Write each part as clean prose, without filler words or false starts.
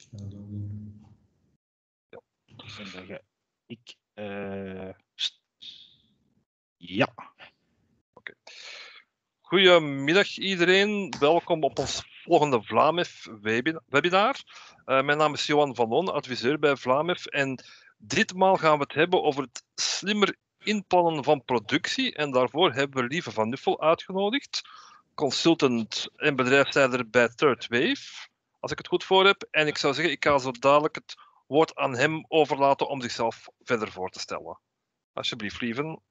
Ja. Okay. Goedemiddag iedereen, welkom op ons volgende Vlamef webinar. Mijn naam is Johan van Loon, adviseur bij Vlamef en ditmaal gaan we het hebben over het slimmer inplannen van productie en daarvoor hebben we Lieve van Nuffel uitgenodigd, consultant en bedrijfsleider bij Third Wave, als ik het goed voor heb. En ik zou zeggen, ik ga zo dadelijk het woord aan hem overlaten om zichzelf verder voor te stellen. Alsjeblieft, Lieven.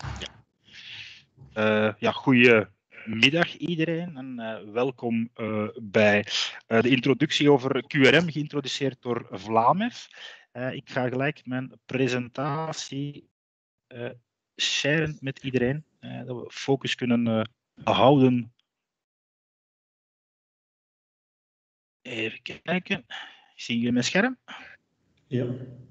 Goedemiddag iedereen en welkom bij de introductie over QRM, geïntroduceerd door Vlamef. Ik ga gelijk mijn presentatie sharen met iedereen, dat we focus kunnen houden. Even kijken, zien jullie mijn scherm? Ja.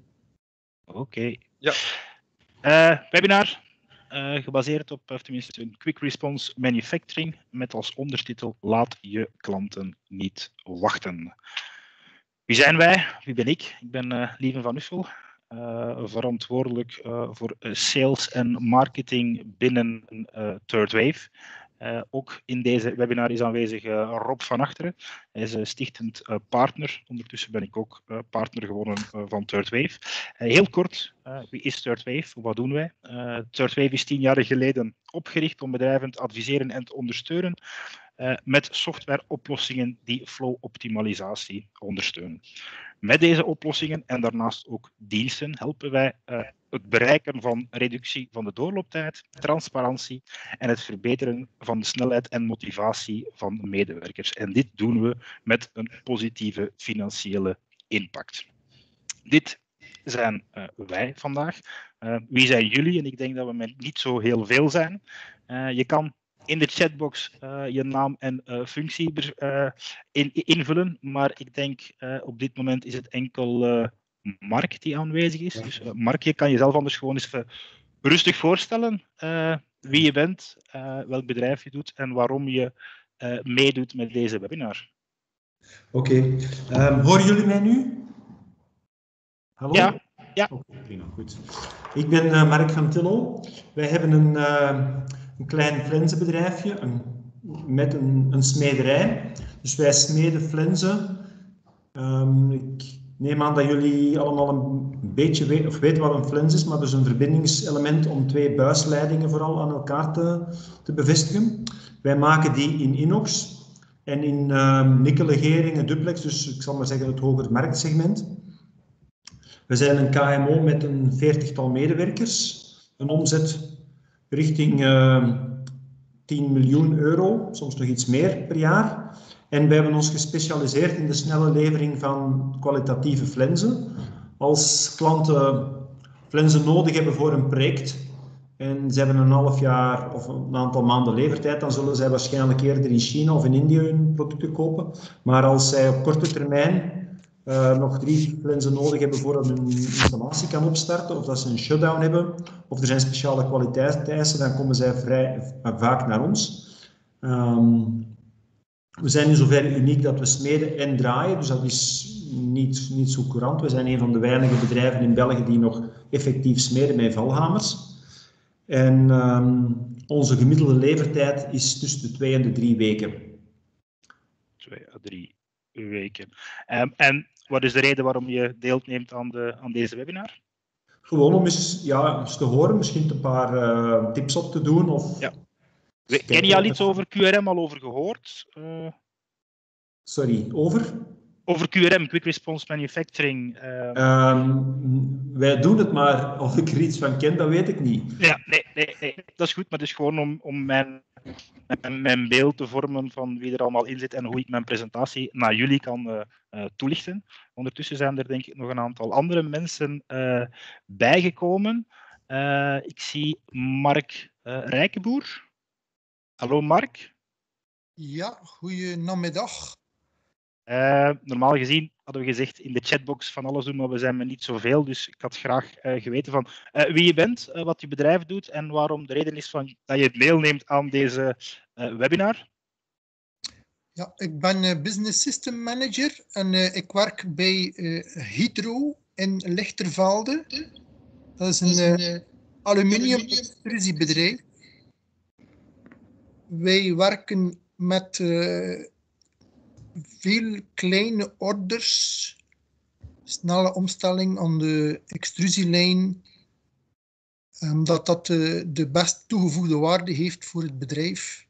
Oké. Ja. Webinar. Gebaseerd op, of tenminste, een Quick Response Manufacturing met als ondertitel Laat je klanten niet wachten. Wie zijn wij? Wie ben ik? Ik ben Lieve van Nuffel, verantwoordelijk voor sales en marketing binnen Third Wave. Ook in deze webinar is aanwezig Rob van Achteren. Hij is stichtend partner. Ondertussen ben ik ook partner geworden van Third Wave. Heel kort, wie is Third Wave? Wat doen wij? Third Wave is 10 jaar geleden opgericht om bedrijven te adviseren en te ondersteunen met softwareoplossingen die flow-optimalisatie ondersteunen. Met deze oplossingen en daarnaast ook diensten helpen wij het bereiken van reductie van de doorlooptijd, transparantie en het verbeteren van de snelheid en motivatie van medewerkers. En dit doen we met een positieve financiële impact. Dit zijn wij vandaag. Wie zijn jullie? En ik denk dat we met niet zo heel veel zijn. Je kan in de chatbox je naam en functie invullen, maar ik denk op dit moment is het enkel Mark die aanwezig is. Dus Mark, je kan jezelf anders gewoon eens even rustig voorstellen wie je bent, welk bedrijf je doet en waarom je meedoet met deze webinar. Oké. Horen jullie mij nu? Hallo? Ja. Okay, prima, goed. Ik ben Mark van Tillo. Wij hebben een klein flenzenbedrijfje met een smederij. Dus wij smeden flenzen. Ik neem aan dat jullie allemaal een beetje weten wat een flens is, maar dat is een verbindingselement om 2 buisleidingen vooral aan elkaar te bevestigen. Wij maken die in inox en in nikkellegering, duplex, dus ik zal maar zeggen het hoger marktsegment. We zijn een KMO met een 40-tal medewerkers, een omzet richting 10 miljoen euro, soms nog iets meer per jaar. En we hebben ons gespecialiseerd in de snelle levering van kwalitatieve flenzen. Als klanten flenzen nodig hebben voor een project en ze hebben een half jaar of een aantal maanden levertijd, dan zullen zij waarschijnlijk eerder in China of in India hun producten kopen. Maar als zij op korte termijn nog 3 flenzen nodig hebben voordat hun installatie kan opstarten, of dat ze een shutdown hebben, of er zijn speciale kwaliteitseisen, dan komen zij vrij vaak naar ons. We zijn in zoverre uniek dat we smeden en draaien, dus dat is niet zo courant. We zijn een van de weinige bedrijven in België die nog effectief smeden met valhamers. En onze gemiddelde levertijd is tussen de 2 en de 3 weken. 2 à 3 weken. En wat is de reden waarom je deelneemt aan deze webinar? Gewoon om eens te horen, misschien een paar tips op te doen. Of... Ja. Ken je al iets over QRM al over gehoord? Sorry, over? Over QRM, Quick Response Manufacturing. Wij doen het, maar of ik er iets van ken, dat weet ik niet. Ja, nee, dat is goed, maar het is gewoon om mijn beeld te vormen van wie er allemaal in zit en hoe ik mijn presentatie naar jullie kan toelichten. Ondertussen zijn er denk ik nog een aantal andere mensen bijgekomen. Ik zie Mark Rijkenboer. Hallo Mark. Ja, goeiemiddag. Normaal gezien hadden we gezegd in de chatbox van alles doen, maar we zijn met niet zoveel. Dus ik had graag geweten van wie je bent, wat je bedrijf doet en waarom de reden is dat je deelneemt aan deze webinar. Ja, ik ben Business System Manager en ik werk bij Hydro in Lichtervelde. Dat is een aluminium extrusiebedrijf. Wij werken met veel kleine orders, snelle omstelling aan de extrusielijn, omdat dat de best toegevoegde waarde heeft voor het bedrijf.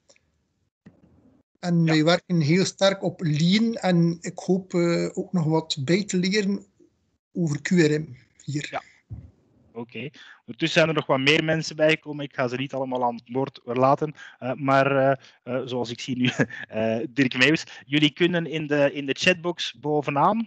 En wij werken heel sterk op Lean en ik hoop ook nog wat bij te leren over QRM hier. Ja. Oké. Ondertussen zijn er nog wat meer mensen bijgekomen. Ik ga ze niet allemaal aan het woord laten. Maar zoals ik zie nu, Dirk Meeuwis, jullie kunnen in de chatbox bovenaan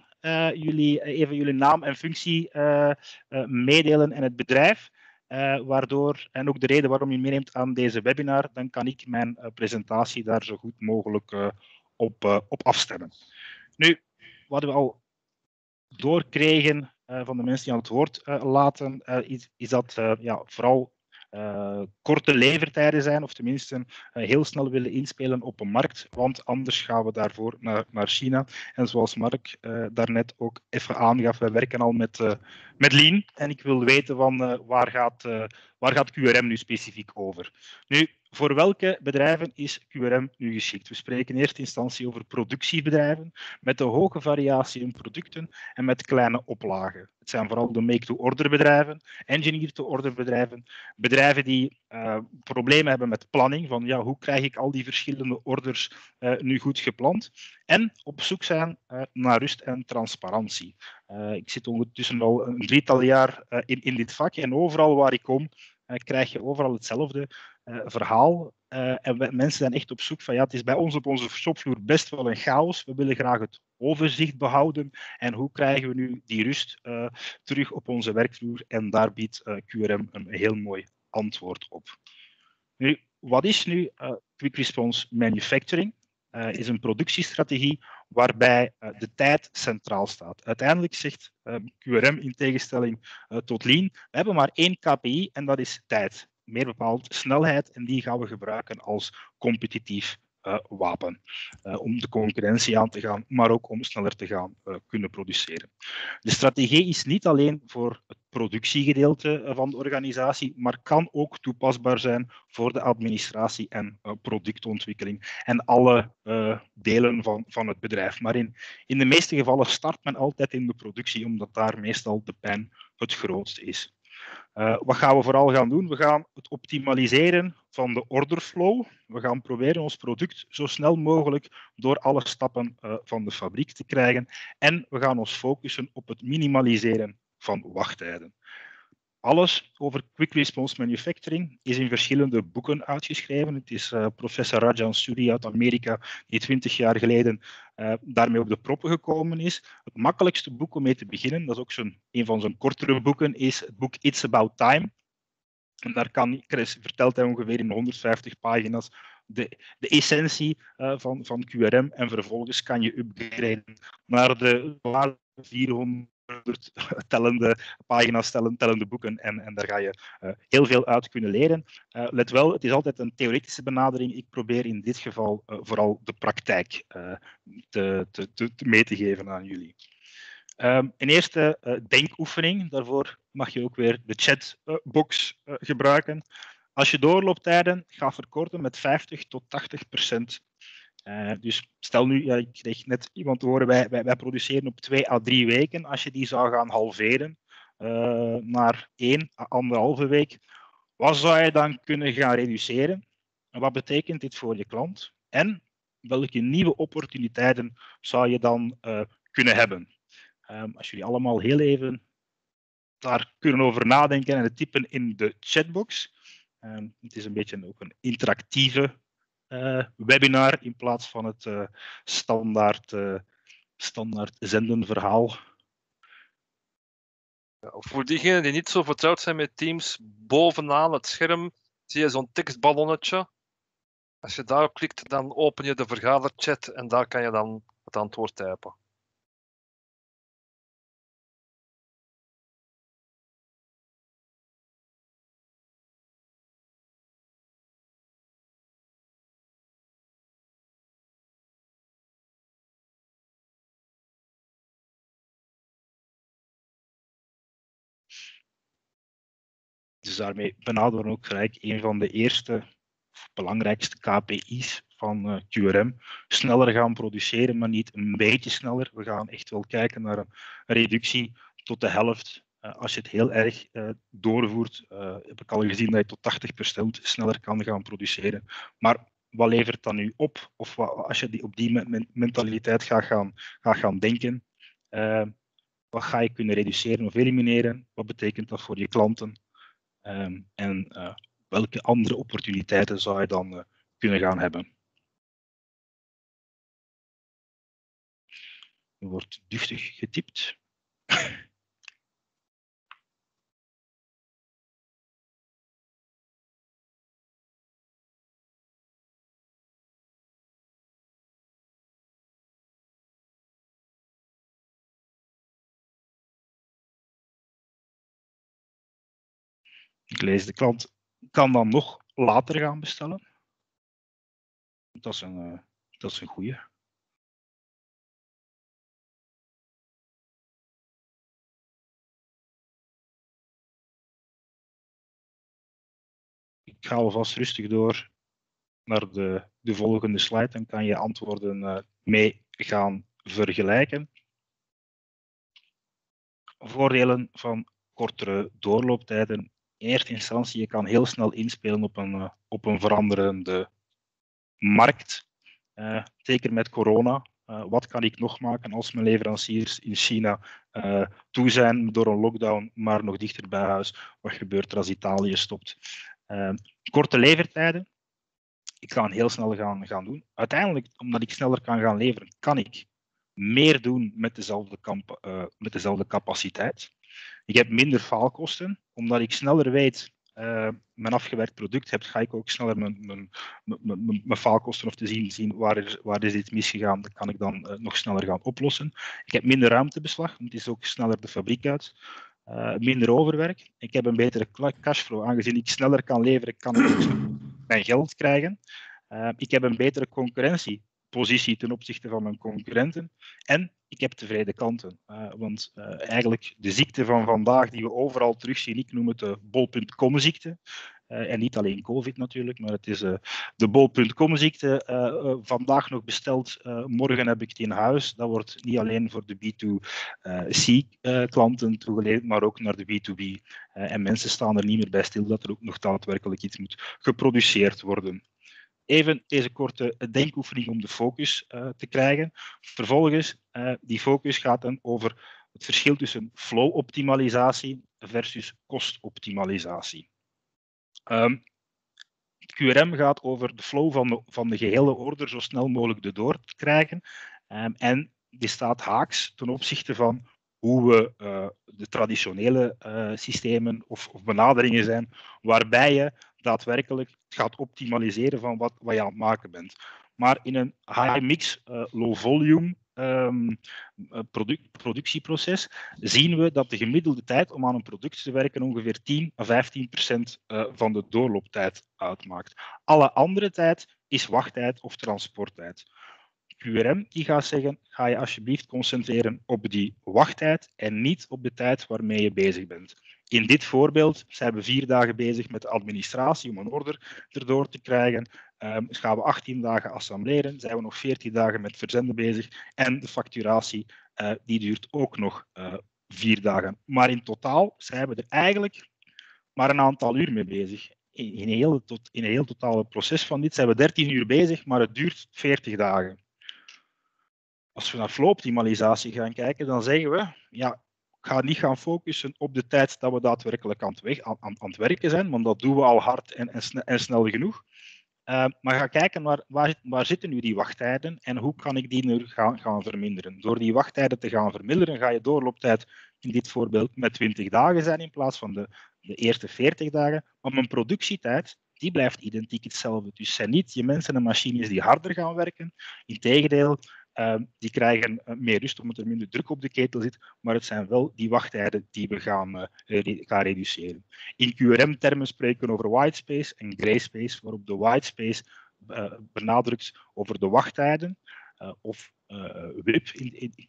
jullie naam en functie meedelen en het bedrijf. Waardoor, en ook de reden waarom je meeneemt aan deze webinar, dan kan ik mijn presentatie daar zo goed mogelijk op afstemmen. Nu, wat we al doorkregen van de mensen die aan het woord laten, is dat vooral korte levertijden zijn, of tenminste heel snel willen inspelen op een markt, want anders gaan we daarvoor naar China. En zoals Mark daarnet ook even aangaf, wij werken al met Lean en ik wil weten van waar gaat QRM nu specifiek over. Nu, voor welke bedrijven is QRM nu geschikt? We spreken in eerste instantie over productiebedrijven met een hoge variatie in producten en met kleine oplagen. Het zijn vooral de make-to-order bedrijven, engineer-to-order bedrijven, bedrijven die problemen hebben met planning, van ja, hoe krijg ik al die verschillende orders nu goed gepland, en op zoek zijn naar rust en transparantie. Ik zit ondertussen al een drietal jaar in dit vak en overal waar ik kom, krijg je overal hetzelfde verhaal. En mensen zijn echt op zoek van, ja, het is bij ons op onze shopvloer best wel een chaos. We willen graag het overzicht behouden. En hoe krijgen we nu die rust terug op onze werkvloer? En daar biedt QRM een heel mooi antwoord op. Nu, wat is nu Quick Response Manufacturing? Is een productiestrategie waarbij de tijd centraal staat. Uiteindelijk zegt QRM in tegenstelling tot Lean, we hebben maar één KPI en dat is tijd. Meer bepaald snelheid, en die gaan we gebruiken als competitief wapen. Om de concurrentie aan te gaan, maar ook om sneller te gaan kunnen produceren. De strategie is niet alleen voor het productiegedeelte van de organisatie, maar kan ook toepasbaar zijn voor de administratie en productontwikkeling en alle delen van het bedrijf. Maar in de meeste gevallen start men altijd in de productie, omdat daar meestal de pijn het grootst is. Wat gaan we vooral gaan doen? We gaan het optimaliseren van de orderflow. We gaan proberen ons product zo snel mogelijk door alle stappen van de fabriek te krijgen. En we gaan ons focussen op het minimaliseren van wachttijden. Alles over Quick Response Manufacturing is in verschillende boeken uitgeschreven. Het is professor Rajan Suri uit Amerika die 20 jaar geleden daarmee op de proppen gekomen is. Het makkelijkste boek om mee te beginnen, dat is ook een van zijn kortere boeken, is het boek It's About Time. En daar vertelt hij ongeveer in 150 pagina's de essentie van QRM. En vervolgens kan je upgraden naar de 400 pagina's tellende boeken. En daar ga je heel veel uit kunnen leren. Let wel, het is altijd een theoretische benadering. Ik probeer in dit geval vooral de praktijk mee te geven aan jullie. Een eerste denkoefening. Daarvoor mag je ook weer de chatbox gebruiken. Als je doorlooptijden gaat verkorten met 50 tot 80%. Dus stel nu, ik kreeg net iemand te horen, wij produceren op 2 à 3 weken. Als je die zou gaan halveren naar 1 à 1,5 week, wat zou je dan kunnen gaan reduceren? En wat betekent dit voor je klant? En welke nieuwe opportuniteiten zou je dan kunnen hebben? Als jullie allemaal heel even daar kunnen over nadenken en het typen in de chatbox. Het is een beetje ook een interactieve webinar in plaats van het standaard zendenverhaal. Ja, voor diegenen die niet zo vertrouwd zijn met Teams, bovenaan het scherm zie je zo'n tekstballonnetje. Als je daarop klikt, dan open je de vergaderchat en daar kan je dan het antwoord typen. Dus daarmee benaderen we ook gelijk een van de eerste of belangrijkste KPI's van QRM. Sneller gaan produceren, maar niet een beetje sneller. We gaan echt wel kijken naar een reductie tot de helft. Als je het heel erg doorvoert, heb ik al gezien dat je tot 80% sneller kan gaan produceren. Maar wat levert dat nu op? Of als je op die mentaliteit gaat gaan denken, wat ga je kunnen reduceren of elimineren? Wat betekent dat voor je klanten? En welke andere opportuniteiten zou je dan kunnen gaan hebben? Er wordt duchtig getypt. Ik lees, de klant kan dan nog later gaan bestellen. Dat is een goeie. Ik ga alvast rustig door naar de volgende slide. Dan kan je antwoorden mee gaan vergelijken. Voordelen van kortere doorlooptijden. In eerste instantie, je kan heel snel inspelen op een veranderende markt. Zeker met corona. Wat kan ik nog maken als mijn leveranciers in China toe zijn door een lockdown, maar nog dichter bij huis? Wat gebeurt er als Italië stopt? Korte levertijden. Ik ga heel snel gaan doen. Uiteindelijk, omdat ik sneller kan gaan leveren, kan ik meer doen met dezelfde capaciteit. Ik heb minder faalkosten, omdat ik sneller weet mijn afgewerkt product heb, ga ik ook sneller mijn faalkosten of te zien waar is dit misgegaan, dat kan ik dan nog sneller gaan oplossen. Ik heb minder ruimtebeslag, want het is ook sneller de fabriek uit. Minder overwerk. Ik heb een betere cashflow. Aangezien ik sneller kan leveren, kan ik ook mijn geld krijgen. Ik heb een betere concurrentiepositie ten opzichte van mijn concurrenten. En ik heb tevreden klanten. Want eigenlijk de ziekte van vandaag die we overal terugzien, ik noem het de bol.com-ziekte. En niet alleen COVID natuurlijk, maar het is de bol.com-ziekte. Vandaag nog besteld, morgen heb ik het in huis. Dat wordt niet alleen voor de B2C-klanten toegeleverd, maar ook naar de B2B. En mensen staan er niet meer bij stil dat er ook nog daadwerkelijk iets moet geproduceerd worden. Even deze korte denkoefening om de focus te krijgen. Vervolgens, die focus gaat dan over het verschil tussen flow-optimalisatie versus kostoptimalisatie. QRM gaat over de flow van de gehele order zo snel mogelijk erdoor te krijgen. En die staat haaks ten opzichte van hoe we de traditionele systemen of benaderingen zijn, waarbij je daadwerkelijk gaat optimaliseren van wat je aan het maken bent. Maar in een high-mix, low-volume productieproces zien we dat de gemiddelde tijd om aan een product te werken ongeveer 10 à 15% van de doorlooptijd uitmaakt. Alle andere tijd is wachttijd of transporttijd. QRM die gaat zeggen, ga je alsjeblieft concentreren op die wachttijd en niet op de tijd waarmee je bezig bent. In dit voorbeeld zijn we 4 dagen bezig met de administratie om een order erdoor te krijgen. Dus gaan we 18 dagen assembleren, zijn we nog 14 dagen met verzenden bezig en de facturatie die duurt ook nog 4 dagen. Maar in totaal zijn we er eigenlijk maar een aantal uur mee bezig. In een heel totale proces van dit zijn we 13 uur bezig, maar het duurt 40 dagen. Als we naar flow-optimalisatie gaan kijken, dan zeggen we, ja, ik ga niet gaan focussen op de tijd dat we daadwerkelijk aan het werken zijn, want dat doen we al hard en snel genoeg. Maar ga kijken waar zitten nu die wachttijden en hoe kan ik die nu gaan verminderen. Door die wachttijden te gaan verminderen, ga je doorlooptijd in dit voorbeeld met 20 dagen zijn in plaats van de eerste 40 dagen. Maar mijn productietijd, die blijft identiek hetzelfde. Dus het zijn niet je mensen en machines die harder gaan werken. Integendeel, die krijgen meer rust omdat er minder druk op de ketel zit, maar het zijn wel die wachttijden die we gaan reduceren. In QRM-termen spreken we over whitespace en grayspace, waarop de whitespace benadrukt over de wachttijden of WIP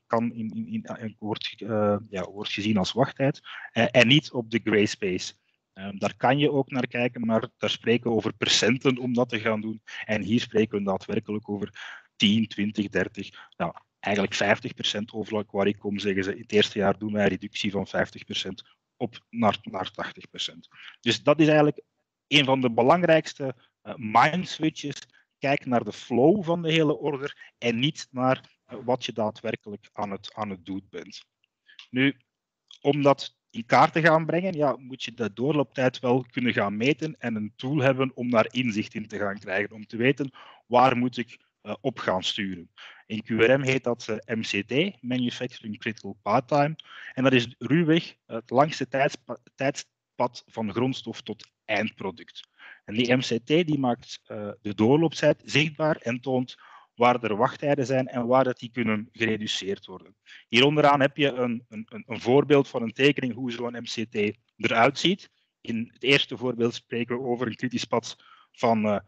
wordt gezien als wachttijd en niet op de grayspace. Daar kan je ook naar kijken, maar daar spreken we over procenten om dat te gaan doen. En hier spreken we daadwerkelijk over 10, 20, 30, nou, eigenlijk 50% overal waar ik kom, zeggen ze, in het eerste jaar doen wij een reductie van 50% op naar 80%. Dus dat is eigenlijk een van de belangrijkste mind switches. Kijk naar de flow van de hele order en niet naar wat je daadwerkelijk aan het doen bent. Nu, om dat in kaart te gaan brengen, ja, moet je de doorlooptijd wel kunnen gaan meten en een tool hebben om daar inzicht in te gaan krijgen, om te weten waar moet ik op gaan sturen. In QRM heet dat MCT, Manufacturing Critical Path Time, en dat is ruwweg het langste tijdspad van grondstof tot eindproduct. En die MCT die maakt de doorlooptijd zichtbaar en toont waar er wachttijden zijn en waar dat die kunnen gereduceerd worden. Hier onderaan heb je een voorbeeld van een tekening hoe zo'n MCT eruit ziet. In het eerste voorbeeld spreken we over een kritisch pad van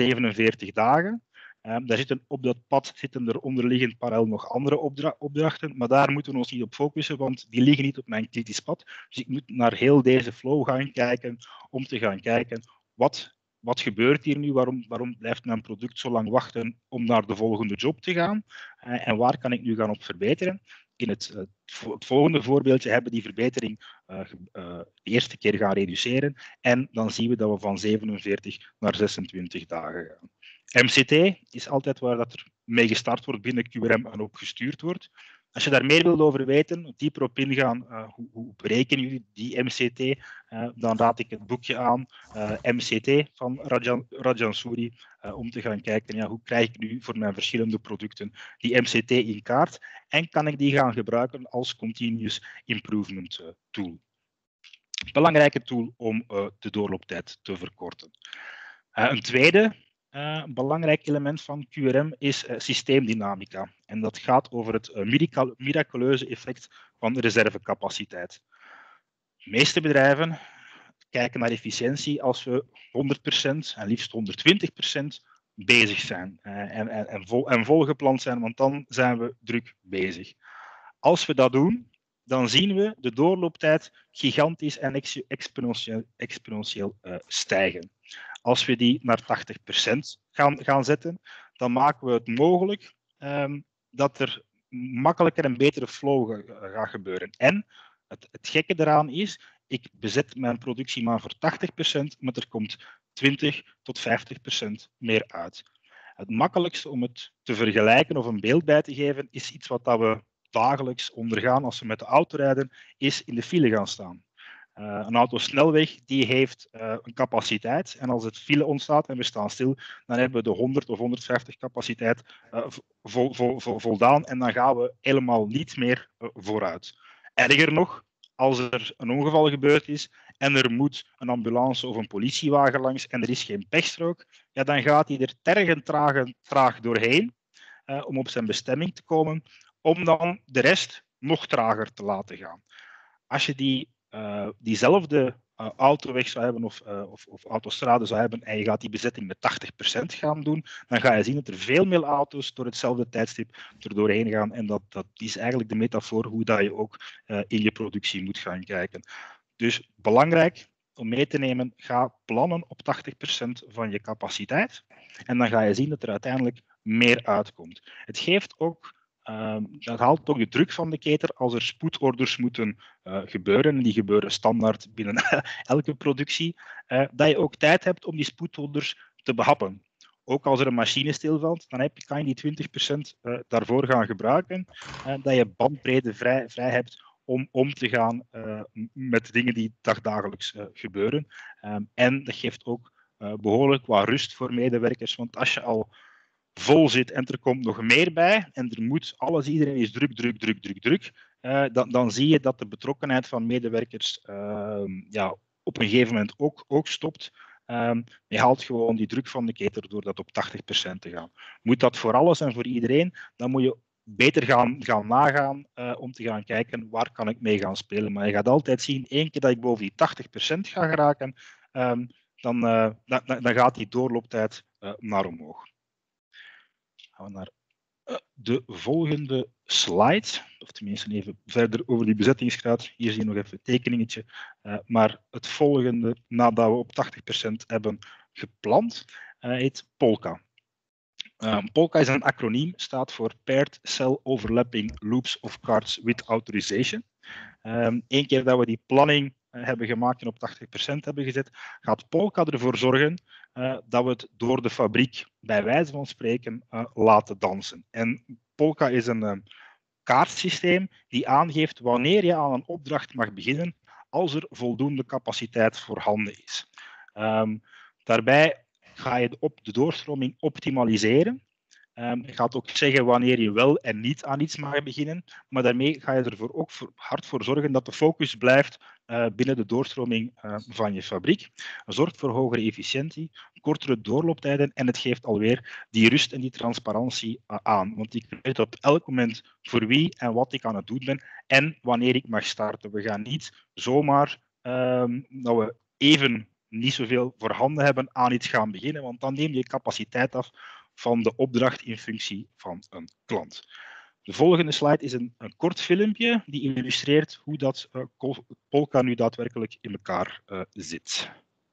47 dagen. Daar zitten, op dat pad zitten er onderliggend parallel nog andere opdrachten, maar daar moeten we ons niet op focussen, want die liggen niet op mijn kritisch pad. Dus ik moet naar heel deze flow gaan kijken om te gaan kijken wat gebeurt hier nu? Waarom blijft mijn product zo lang wachten om naar de volgende job te gaan? En waar kan ik nu gaan op verbeteren? In het volgende voorbeeldje hebben we die verbetering de eerste keer gaan reduceren. En dan zien we dat we van 47 naar 26 dagen gaan. MCT is altijd waar dat er mee gestart wordt binnen QRM en ook gestuurd wordt. Als je daar meer wilt over weten, dieper op ingaan, hoe berekenen jullie die MCT, dan raad ik het boekje aan, MCT van Rajan Suri, om te gaan kijken, ja, hoe krijg ik nu voor mijn verschillende producten die MCT in kaart en kan ik die gaan gebruiken als continuous improvement tool. Belangrijke tool om de doorlooptijd te verkorten. Een tweede belangrijk element van QRM is systeemdynamica. En dat gaat over het miraculeuze effect van reservecapaciteit. De meeste bedrijven kijken naar efficiëntie als we 100% en liefst 120% bezig zijn en volgepland zijn, want dan zijn we druk bezig. Als we dat doen, dan zien we de doorlooptijd gigantisch en exponentieel stijgen. Als we die naar 80% gaan zetten, dan maken we het mogelijk dat er makkelijker en betere flow gaat gebeuren. En het gekke eraan is, ik bezet mijn productie maar voor 80%, maar er komt 20 tot 50% meer uit. Het makkelijkste om het te vergelijken of een beeld bij te geven, is iets wat we dagelijks ondergaan als we met de auto rijden, is in de file gaan staan. Een autosnelweg die heeft een capaciteit en als het file ontstaat en we staan stil, dan hebben we de 100 of 150 capaciteit voldaan en dan gaan we helemaal niet meer vooruit. Erger nog, als er een ongeval gebeurd is en er moet een ambulance of een politiewagen langs en er is geen pechstrook, ja, dan gaat hij er tergend traag doorheen om op zijn bestemming te komen, om dan de rest nog trager te laten gaan. Als je diezelfde autoweg zou hebben of autostrade zou hebben en je gaat die bezetting met 80% gaan doen, dan ga je zien dat er veel meer auto's door hetzelfde tijdstip er doorheen gaan. En dat is eigenlijk de metafoor hoe dat je ook in je productie moet gaan kijken. Dus belangrijk om mee te nemen, ga plannen op 80% van je capaciteit. En dan ga je zien dat er uiteindelijk meer uitkomt. Het geeft ook dat haalt ook de druk van de keter als er spoedorders moeten gebeuren. En die gebeuren standaard binnen elke productie. Dat je ook tijd hebt om die spoedorders te behappen. Ook als er een machine stilvalt, dan kan je die 20% daarvoor gaan gebruiken. Dat je bandbreedte vrij hebt om te gaan met dingen die dagelijks gebeuren. En dat geeft ook behoorlijk wat rust voor medewerkers. Want als je al vol zit en er komt nog meer bij en er moet alles, iedereen is druk, dan zie je dat de betrokkenheid van medewerkers op een gegeven moment ook stopt. Je haalt gewoon die druk van de ketel door dat op 80% te gaan. Moet dat voor alles en voor iedereen, dan moet je beter gaan nagaan om te gaan kijken waar kan ik mee gaan spelen. Maar je gaat altijd zien, één keer dat ik boven die 80% ga geraken, dan gaat die doorlooptijd naar omhoog. Gaan we naar De volgende slide, of tenminste even verder over die bezettingsgraad. Hier zie je nog even een tekeningetje. Maar het volgende, nadat we op 80% hebben gepland, heet POLCA. POLCA is een acroniem, staat voor Paired Cell Overlapping Loops of Cards with Authorization. Eén keer dat we die planning hebben gemaakt en op 80% hebben gezet, gaat POLCA ervoor zorgen dat we het door de fabriek, bij wijze van spreken, laten dansen. En POLCA is een kaartsysteem die aangeeft wanneer je aan een opdracht mag beginnen als er voldoende capaciteit voorhanden is. Daarbij ga je de doorstroming optimaliseren. Je gaat ook zeggen wanneer je wel en niet aan iets mag beginnen, maar daarmee ga je er ook hard voor zorgen dat de focus blijft binnen de doorstroming van je fabriek. Het zorgt voor hogere efficiëntie, kortere doorlooptijden en het geeft alweer die rust en die transparantie aan. Want ik weet op elk moment voor wie en wat ik aan het doen ben en wanneer ik mag starten. We gaan niet zomaar dat we even niet zoveel voorhanden hebben aan iets gaan beginnen, want dan neem je capaciteit af van de opdracht in functie van een klant. De volgende slide is een kort filmpje die illustreert hoe dat POLCA nu daadwerkelijk in elkaar zit.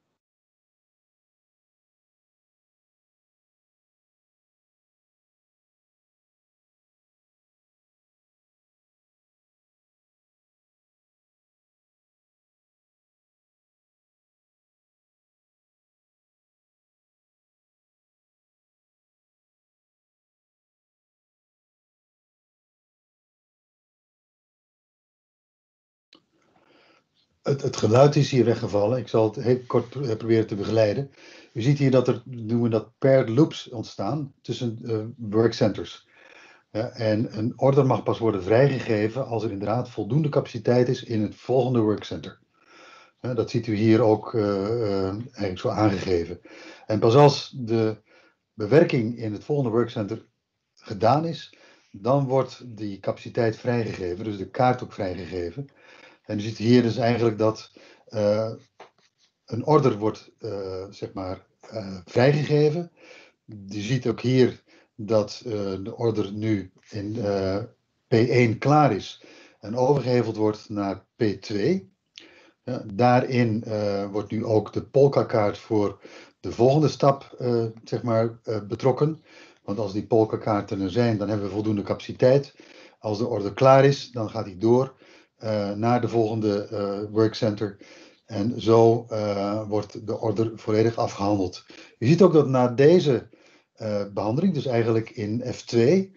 Het geluid is hier weggevallen. Ik zal het heel kort proberen te begeleiden. U ziet hier dat er, noemen we dat, paired loops ontstaan tussen workcenters. Ja, en een order mag pas worden vrijgegeven als er inderdaad voldoende capaciteit is in het volgende workcenter. Ja, dat ziet u hier ook eigenlijk zo aangegeven. En pas als de bewerking in het volgende workcenter gedaan is, dan wordt die capaciteit vrijgegeven, dus de kaart ook vrijgegeven. En u ziet hier dus eigenlijk dat een order wordt vrijgegeven. Je ziet ook hier dat de order nu in P1 klaar is en overgeheveld wordt naar P2. Ja, daarin wordt nu ook de POLCA-kaart voor de volgende stap betrokken. Want als die POLCA-kaarten er zijn, dan hebben we voldoende capaciteit. Als de order klaar is, dan gaat die door naar de volgende workcenter. En zo wordt de order volledig afgehandeld. Je ziet ook dat na deze behandeling, dus eigenlijk in F2,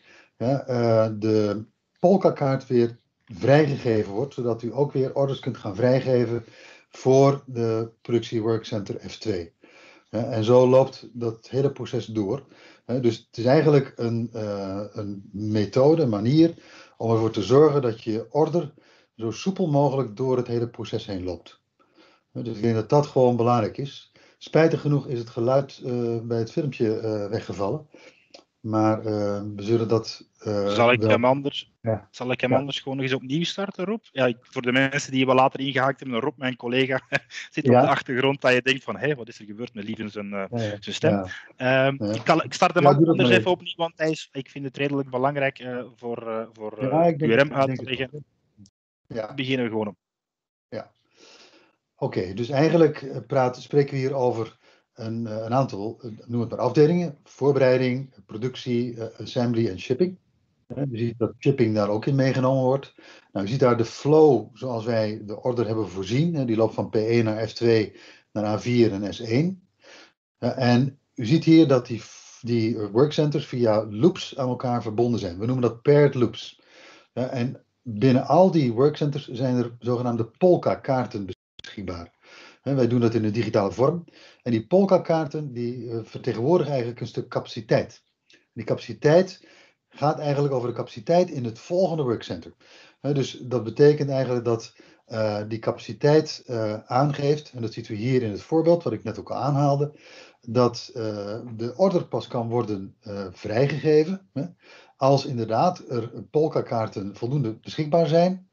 de POLCA-kaart weer vrijgegeven wordt, zodat u ook weer orders kunt gaan vrijgeven voor de productie workcenter F2. En zo loopt dat hele proces door. Dus het is eigenlijk een methode, een manier om ervoor te zorgen dat je order zo soepel mogelijk door het hele proces heen loopt. Dus ik denk dat dat gewoon belangrijk is. Spijtig genoeg is het geluid bij het filmpje weggevallen. Maar we zullen dat Zal ik hem anders Ja. gewoon nog eens opnieuw starten, Rob? Ja, voor de mensen die wel later ingehaakt hebben, Rob, mijn collega, zit op de achtergrond dat je denkt van, hé, wat is er gebeurd met Lieven zijn stem? Ik start hem anders even opnieuw, want ik vind het redelijk belangrijk voor QRM uit te leggen. Ja. Beginnen we gewoon op. Ja. Oké, dus eigenlijk spreken we hier over een aantal, noem het maar, afdelingen. Voorbereiding, productie, assembly en shipping. Je ziet dat shipping daar ook in meegenomen wordt. Nou, je ziet daar de flow zoals wij de order hebben voorzien. Die loopt van P1 naar F2 naar A4 en S1. En u ziet hier dat die workcenters via loops aan elkaar verbonden zijn. We noemen dat paired loops. En binnen al die workcenters zijn er zogenaamde POLCA-kaarten beschikbaar. Wij doen dat in een digitale vorm. En die POLCA-kaarten die vertegenwoordigen eigenlijk een stuk capaciteit. Die capaciteit gaat eigenlijk over de capaciteit in het volgende workcenter. Dus dat betekent eigenlijk dat die capaciteit aangeeft, en dat ziet u hier in het voorbeeld wat ik net ook al aanhaalde, dat de order pas kan worden vrijgegeven als inderdaad er POLCA-kaarten voldoende beschikbaar zijn.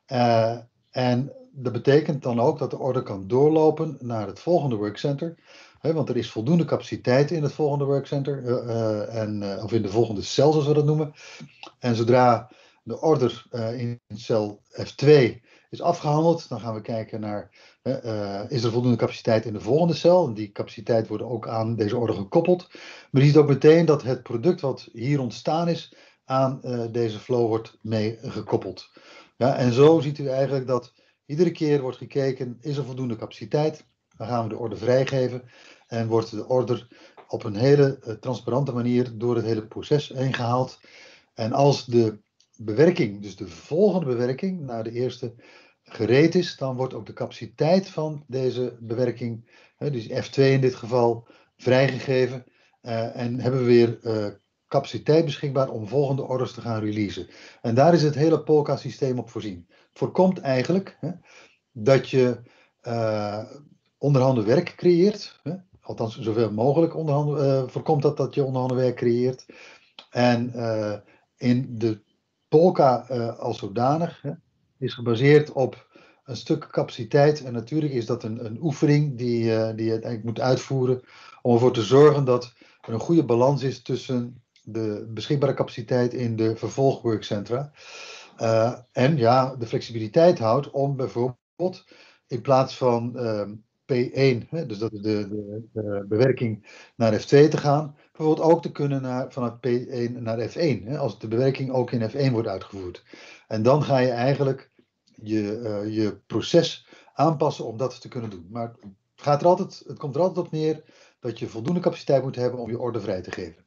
En dat betekent dan ook dat de order kan doorlopen naar het volgende workcenter, Want er is voldoende capaciteit in het volgende workcenter, of in de volgende cel, zoals we dat noemen. En zodra de order in cel F2 is afgehandeld, dan gaan we kijken naar, is er voldoende capaciteit in de volgende cel? En die capaciteit wordt ook aan deze order gekoppeld. Maar je ziet ook meteen dat het product wat hier ontstaan is, aan deze flow wordt mee gekoppeld. Ja, en zo ziet u eigenlijk dat iedere keer wordt gekeken, is er voldoende capaciteit? Dan gaan we de order vrijgeven en wordt de order op een hele transparante manier door het hele proces heen gehaald. En als de bewerking, dus de volgende bewerking, na de eerste gereed is, dan wordt ook de capaciteit van deze bewerking, dus F2 in dit geval, vrijgegeven. En hebben we weer capaciteit beschikbaar om volgende orders te gaan releasen. En daar is het hele Polka-systeem op voorzien. Het voorkomt eigenlijk dat je onderhanden werk creëert. Althans, zoveel mogelijk voorkomt dat je onderhanden werk creëert. En in de Polka als zodanig is gebaseerd op een stuk capaciteit. En natuurlijk is dat een oefening die je eigenlijk moet uitvoeren om ervoor te zorgen dat er een goede balans is tussen de beschikbare capaciteit in de vervolgworkcentra. En ja, de flexibiliteit houdt om bijvoorbeeld in plaats van P1, dus dat is de bewerking naar F2 te gaan, bijvoorbeeld ook te kunnen vanuit P1 naar F1, als de bewerking ook in F1 wordt uitgevoerd. En dan ga je eigenlijk je proces aanpassen om dat te kunnen doen. Maar het komt er altijd op neer dat je voldoende capaciteit moet hebben om je order vrij te geven.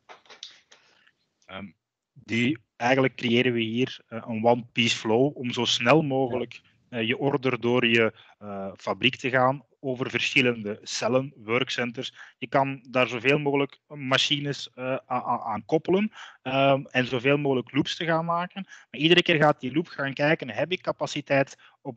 Eigenlijk creëren we hier een one-piece flow om zo snel mogelijk je order door je fabriek te gaan over verschillende cellen, workcenters. Je kan daar zoveel mogelijk machines aan koppelen en zoveel mogelijk loops te gaan maken. Maar iedere keer gaat die loop gaan kijken, heb ik capaciteit op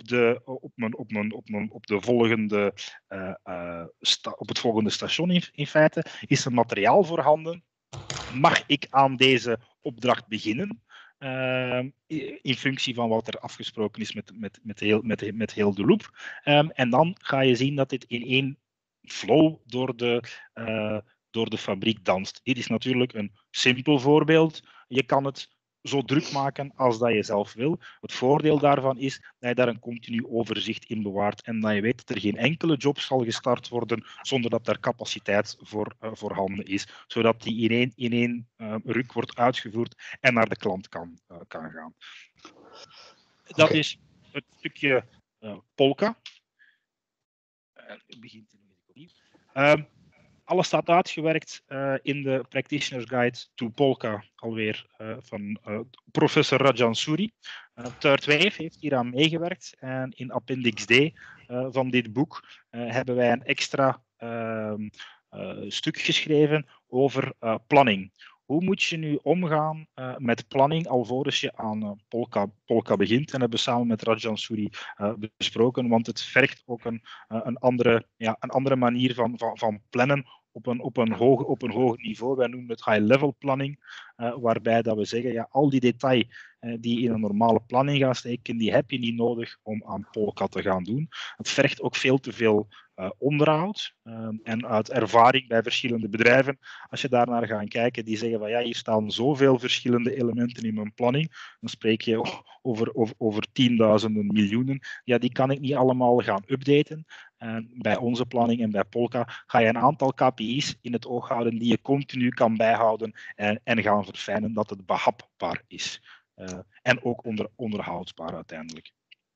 het volgende station in feite? Is er materiaal voorhanden? Mag ik aan deze opdracht beginnen? In functie van wat er afgesproken is met heel de loop. En dan ga je zien dat dit in één flow door de fabriek danst. Dit is natuurlijk een simpel voorbeeld. Je kan het zo druk maken als dat je zelf wil. Het voordeel daarvan is dat je daar een continu overzicht in bewaart en dat je weet dat er geen enkele job zal gestart worden zonder dat er capaciteit voorhanden is, zodat die in één ruk wordt uitgevoerd en naar de klant kan gaan. Dat is het stukje Polka. Het begint opnieuw. Alles staat uitgewerkt in de Practitioner's Guide to Polka, alweer van professor Rajan Suri. Turtwave heeft hier aan meegewerkt en in Appendix D van dit boek hebben wij een extra stuk geschreven over planning. Hoe moet je nu omgaan met planning alvorens je aan Polka begint? En hebben we samen met Rajan Suri besproken, want het vergt ook een andere manier van plannen op een hoog niveau. Wij noemen het high-level planning, waarbij dat we zeggen, al die details die in een normale planning gaan steken, die heb je niet nodig om aan Polka te gaan doen. Het vergt ook veel te veel onderhoud. En uit ervaring bij verschillende bedrijven, als je daarnaar gaat kijken, die zeggen van hier staan zoveel verschillende elementen in mijn planning, dan spreek je over tienduizenden, miljoenen. Ja, die kan ik niet allemaal gaan updaten. Bij onze planning en bij Polka ga je een aantal KPI's in het oog houden die je continu kan bijhouden en gaan verfijnen dat het behapbaar is. En ook onderhoudsbaar uiteindelijk.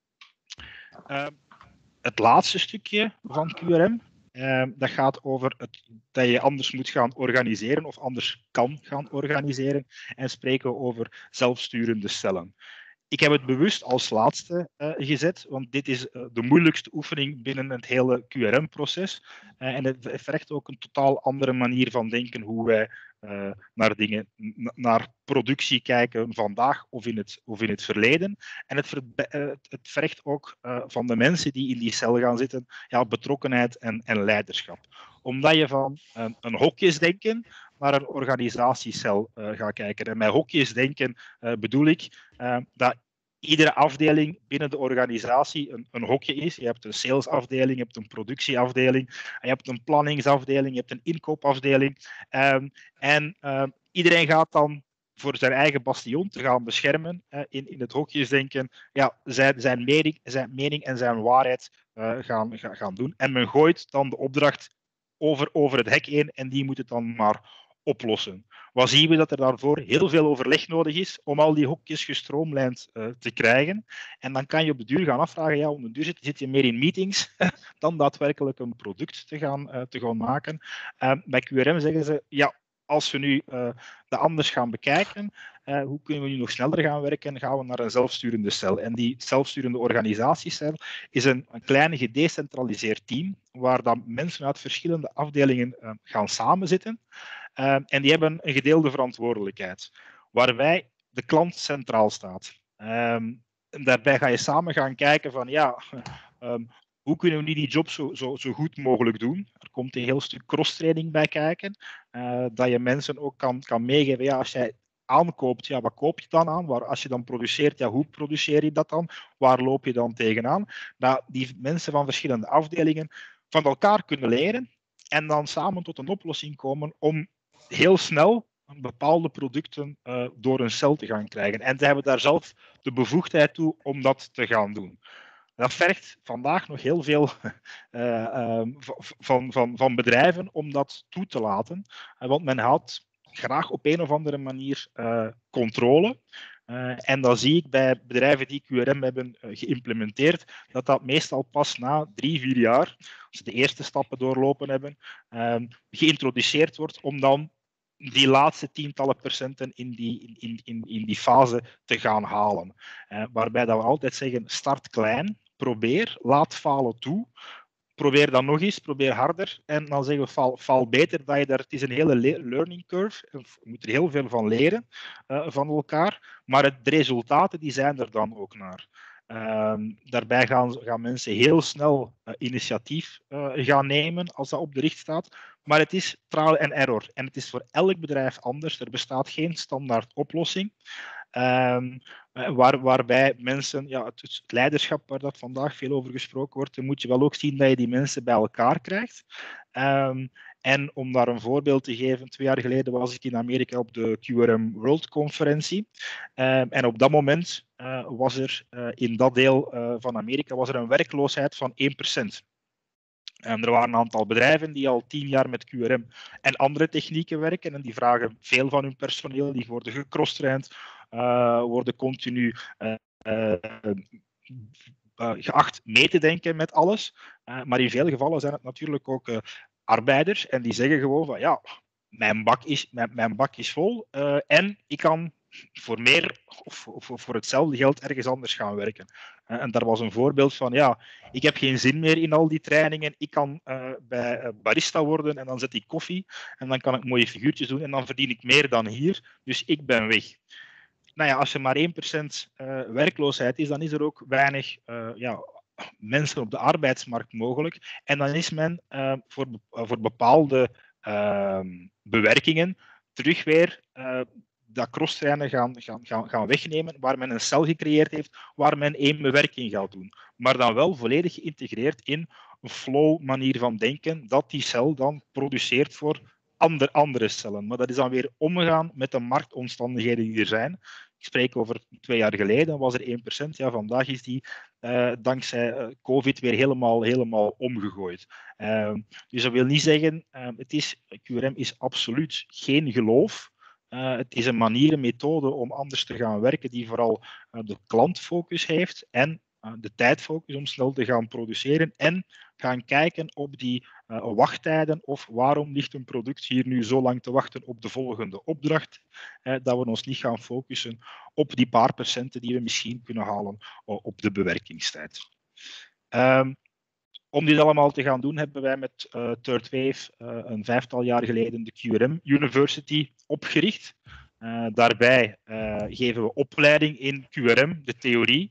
Het laatste stukje van QRM, dat gaat over dat je anders moet gaan organiseren of anders kan gaan organiseren en spreken we over zelfsturende cellen. Ik heb het bewust als laatste gezet, want dit is de moeilijkste oefening binnen het hele QRM-proces. En het vergt ook een totaal andere manier van denken hoe wij naar productie kijken vandaag of in het verleden. En het vergt ook van de mensen die in die cel gaan zitten, betrokkenheid en leiderschap. Omdat je van een hokjesdenken naar een organisatiecel gaat kijken. En met hokjesdenken bedoel ik dat iedere afdeling binnen de organisatie een hokje is. Je hebt een salesafdeling, je hebt een productieafdeling, je hebt een planningsafdeling, je hebt een inkoopafdeling. Iedereen gaat dan voor zijn eigen bastion te gaan beschermen, in het hokjesdenken, zijn mening en zijn waarheid gaan doen. En men gooit dan de opdracht over het hek heen en die moet het dan maar oplossen. Wat zien we? Dat er daarvoor heel veel overleg nodig is om al die hokjes gestroomlijnd te krijgen. En dan kan je op de duur gaan afvragen, om de duur zit je meer in meetings dan daadwerkelijk een product te gaan maken. Bij QRM zeggen ze, als we nu dat anders gaan bekijken, hoe kunnen we nu nog sneller gaan werken, gaan we naar een zelfsturende cel. En die zelfsturende organisatiecel is een klein gedecentraliseerd team, waar dan mensen uit verschillende afdelingen gaan samenzitten. En die hebben een gedeelde verantwoordelijkheid, waarbij de klant centraal staat. En daarbij ga je samen gaan kijken van, hoe kunnen we nu die job zo goed mogelijk doen? Er komt een heel stuk cross-training bij kijken, dat je mensen ook kan meegeven, als jij aankoopt, wat koop je dan aan? Als je dan produceert, hoe produceer je dat dan? Waar loop je dan tegenaan? Dat die mensen van verschillende afdelingen van elkaar kunnen leren en dan samen tot een oplossing komen om heel snel bepaalde producten door een cel te gaan krijgen. En ze hebben daar zelf de bevoegdheid toe om dat te gaan doen. Dat vergt vandaag nog heel veel van bedrijven om dat toe te laten. Want men houdt graag op een of andere manier controle. En dan zie ik bij bedrijven die QRM hebben geïmplementeerd, dat meestal pas na 3-4 jaar, als ze de eerste stappen doorlopen hebben, geïntroduceerd wordt om dan die laatste tientallen procenten in die fase te gaan halen. Waarbij dat we altijd zeggen, start klein, probeer, laat falen toe. Probeer dan nog eens, probeer harder. En dan zeggen we, val beter. Het is een hele learning curve. Je moet er heel veel van leren van elkaar. Maar de resultaten die zijn er dan ook naar. Daarbij gaan mensen heel snel initiatief gaan nemen als dat op de richt staat. Maar het is trial and error. En het is voor elk bedrijf anders. Er bestaat geen standaard oplossing. Waarbij mensen, het leiderschap waar dat vandaag veel over gesproken wordt, dan moet je wel ook zien dat je die mensen bij elkaar krijgt. En om daar een voorbeeld te geven, 2 jaar geleden was ik in Amerika op de QRM World Conferentie. En op dat moment was er in dat deel van Amerika een werkloosheid van 1%. Er waren een aantal bedrijven die al 10 jaar met QRM en andere technieken werken en die vragen veel van hun personeel. Die worden gecrosstraind, worden continu geacht mee te denken met alles. Maar in veel gevallen zijn het natuurlijk ook arbeiders en die zeggen gewoon van mijn bak is vol en ik kan voor meer of voor hetzelfde geld ergens anders gaan werken. En daar was een voorbeeld van, ik heb geen zin meer in al die trainingen. Ik kan bij barista worden en dan zet ik koffie en dan kan ik mooie figuurtjes doen en dan verdien ik meer dan hier. Dus ik ben weg. Als er maar 1% werkloosheid is, dan is er ook weinig mensen op de arbeidsmarkt mogelijk. En dan is men voor bepaalde bewerkingen terug weer dat crosstrainen gaan wegnemen, waar men een cel gecreëerd heeft, waar men 1 bewerking gaat doen. Maar dan wel volledig geïntegreerd in een flow manier van denken, dat die cel dan produceert voor andere cellen. Maar dat is dan weer omgegaan met de marktomstandigheden die er zijn. Ik spreek over 2 jaar geleden, was er 1%. Vandaag is die dankzij COVID weer helemaal omgegooid. Dus dat wil niet zeggen, QRM is absoluut geen geloof. Het is een manier, een methode om anders te gaan werken die vooral de klantfocus heeft en de tijdfocus om snel te gaan produceren en gaan kijken op die wachttijden of waarom ligt een product hier nu zo lang te wachten op de volgende opdracht, dat we ons niet gaan focussen op die paar procenten die we misschien kunnen halen op de bewerkingstijd. Om dit allemaal te gaan doen, hebben wij met Third Wave een 5-tal jaar geleden de QRM University opgericht. Daarbij geven we opleiding in QRM, de theorie,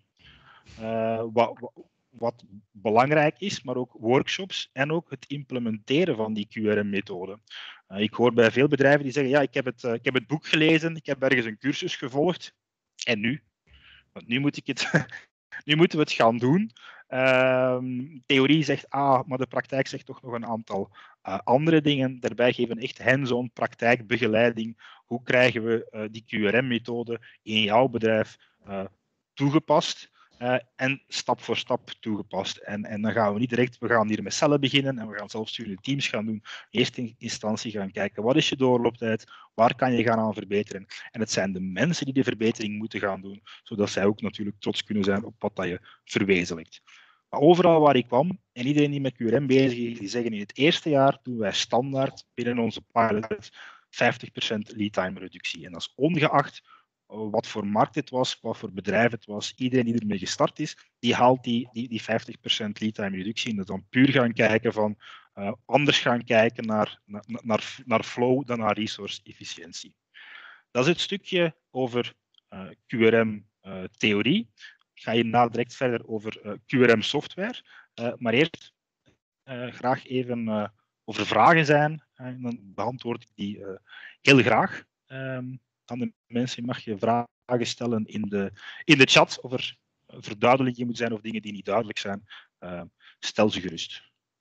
wat belangrijk is, maar ook workshops en ook het implementeren van die QRM-methode. Ik hoor bij veel bedrijven die zeggen, ik heb het boek gelezen, ik heb ergens een cursus gevolgd, en nu? Want nu moeten we het gaan doen. Theorie zegt A, maar de praktijk zegt toch nog een aantal andere dingen. Daarbij geven we echt hands-on praktijkbegeleiding. Hoe krijgen we die QRM-methode in jouw bedrijf toegepast? En stap voor stap toegepast. En dan gaan we niet direct, we gaan hier met cellen beginnen en we gaan zelfsturende teams gaan doen. In eerste instantie gaan kijken, wat is je doorlooptijd? Waar kan je gaan aan verbeteren? En het zijn de mensen die de verbetering moeten gaan doen, zodat zij ook natuurlijk trots kunnen zijn op wat dat je verwezenlijkt. Maar overal waar ik kwam, en iedereen die met QRM bezig is, die zeggen in het eerste jaar doen wij standaard binnen onze pilot 50% lead time reductie. En dat is ongeacht wat voor markt het was, wat voor bedrijf het was. Iedereen die ermee gestart is, die haalt die 50% lead time reductie. En dat dan puur gaan kijken van anders gaan kijken naar flow dan naar resource efficiëntie. Dat is het stukje over QRM theorie. Ik ga hierna direct verder over QRM software. Maar eerst graag even of er vragen zijn. En dan beantwoord ik die heel graag. Aan de mensen mag je vragen stellen in de chat. Of er verduidelijking moet zijn of dingen die niet duidelijk zijn. Stel ze gerust.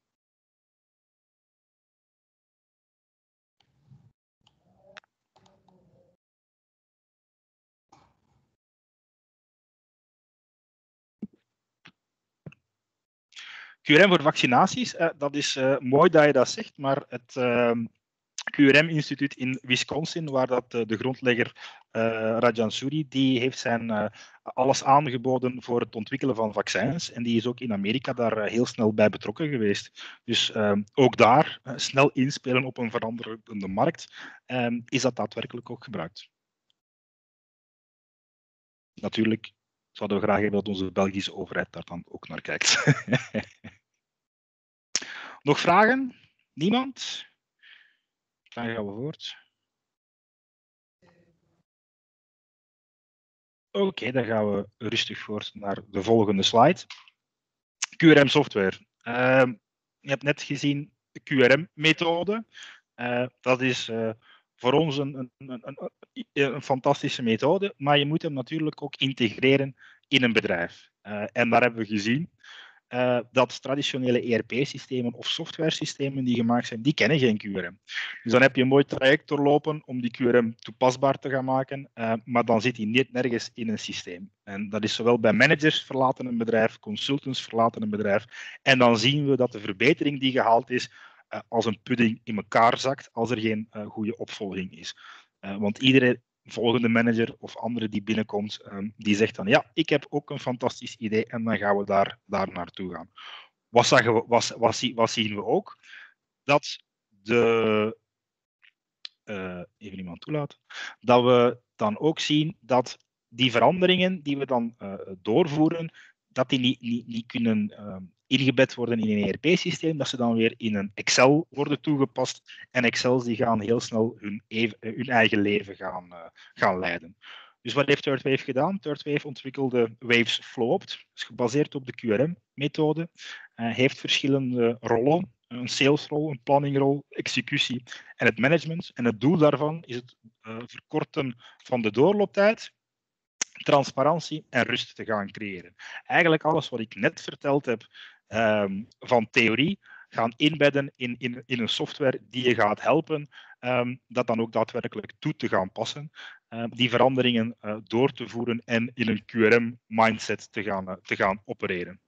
QRM voor vaccinaties, dat is mooi dat je dat zegt, maar het QRM-instituut in Wisconsin, waar dat de grondlegger Rajan Suri, die heeft zijn alles aangeboden voor het ontwikkelen van vaccins. En die is ook in Amerika daar heel snel bij betrokken geweest. Dus ook daar snel inspelen op een veranderende markt, is dat daadwerkelijk ook gebruikt. Natuurlijk zouden we graag hebben dat onze Belgische overheid daar dan ook naar kijkt. Nog vragen? Niemand? Dan gaan we voort. Oké, dan gaan we rustig voort naar de volgende slide. QRM software. Je hebt net gezien de QRM-methode. Dat is voor ons een fantastische methode, maar je moet hem natuurlijk ook integreren in een bedrijf. En daar hebben we gezien dat traditionele ERP-systemen of software-systemen die gemaakt zijn, die kennen geen QRM. Dus dan heb je een mooi traject doorlopen om die QRM toepasbaar te gaan maken, maar dan zit die niet nergens in een systeem. En dat is zowel bij managers verlaten een bedrijf, consultants verlaten een bedrijf, en dan zien we dat de verbetering die gehaald is, als een pudding in elkaar zakt, als er geen goede opvolging is. Want iedere volgende manager of andere die binnenkomt, die zegt dan, ja, ik heb ook een fantastisch idee en dan gaan we daar naartoe gaan. Wat zien we ook? Dat even iemand toelaten, dat we dan ook zien dat die veranderingen die we dan doorvoeren, dat die niet kunnen ingebed worden in een ERP-systeem, dat ze dan weer in een Excel worden toegepast. En Excels die gaan heel snel hun eigen leven gaan leiden. Dus wat heeft Third Wave gedaan? Third Wave ontwikkelde Waves Flowopt, is gebaseerd op de QRM-methode. Heeft verschillende rollen, een salesrol, een planningrol, executie en het management. En het doel daarvan is het verkorten van de doorlooptijd, transparantie en rust te gaan creëren. Eigenlijk alles wat ik net verteld heb van theorie, gaan inbedden in een software die je gaat helpen dat dan ook daadwerkelijk toe te gaan passen, die veranderingen door te voeren en in een QRM-mindset te gaan opereren.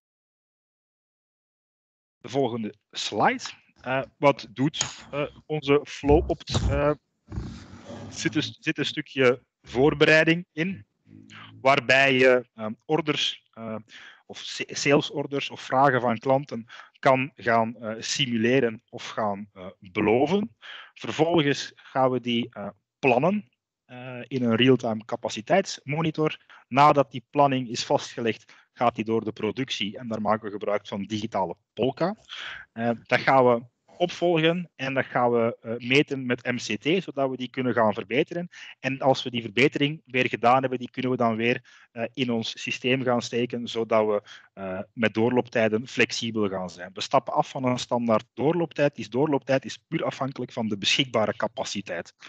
De volgende slide. Wat doet onze Flowopt? Zit een stukje voorbereiding in, waarbij je orders of salesorders of vragen van klanten kan gaan simuleren of gaan beloven. Vervolgens gaan we die plannen in een real-time capaciteitsmonitor. Nadat die planning is vastgelegd, gaat die door de productie en daar maken we gebruik van digitale Polka. Dat gaan we opvolgen en dat gaan we meten met MCT, zodat we die kunnen gaan verbeteren. En als we die verbetering weer gedaan hebben, die kunnen we dan weer in ons systeem gaan steken, zodat we met doorlooptijden flexibel gaan zijn. We stappen af van een standaard doorlooptijd. Die doorlooptijd is puur afhankelijk van de beschikbare capaciteit.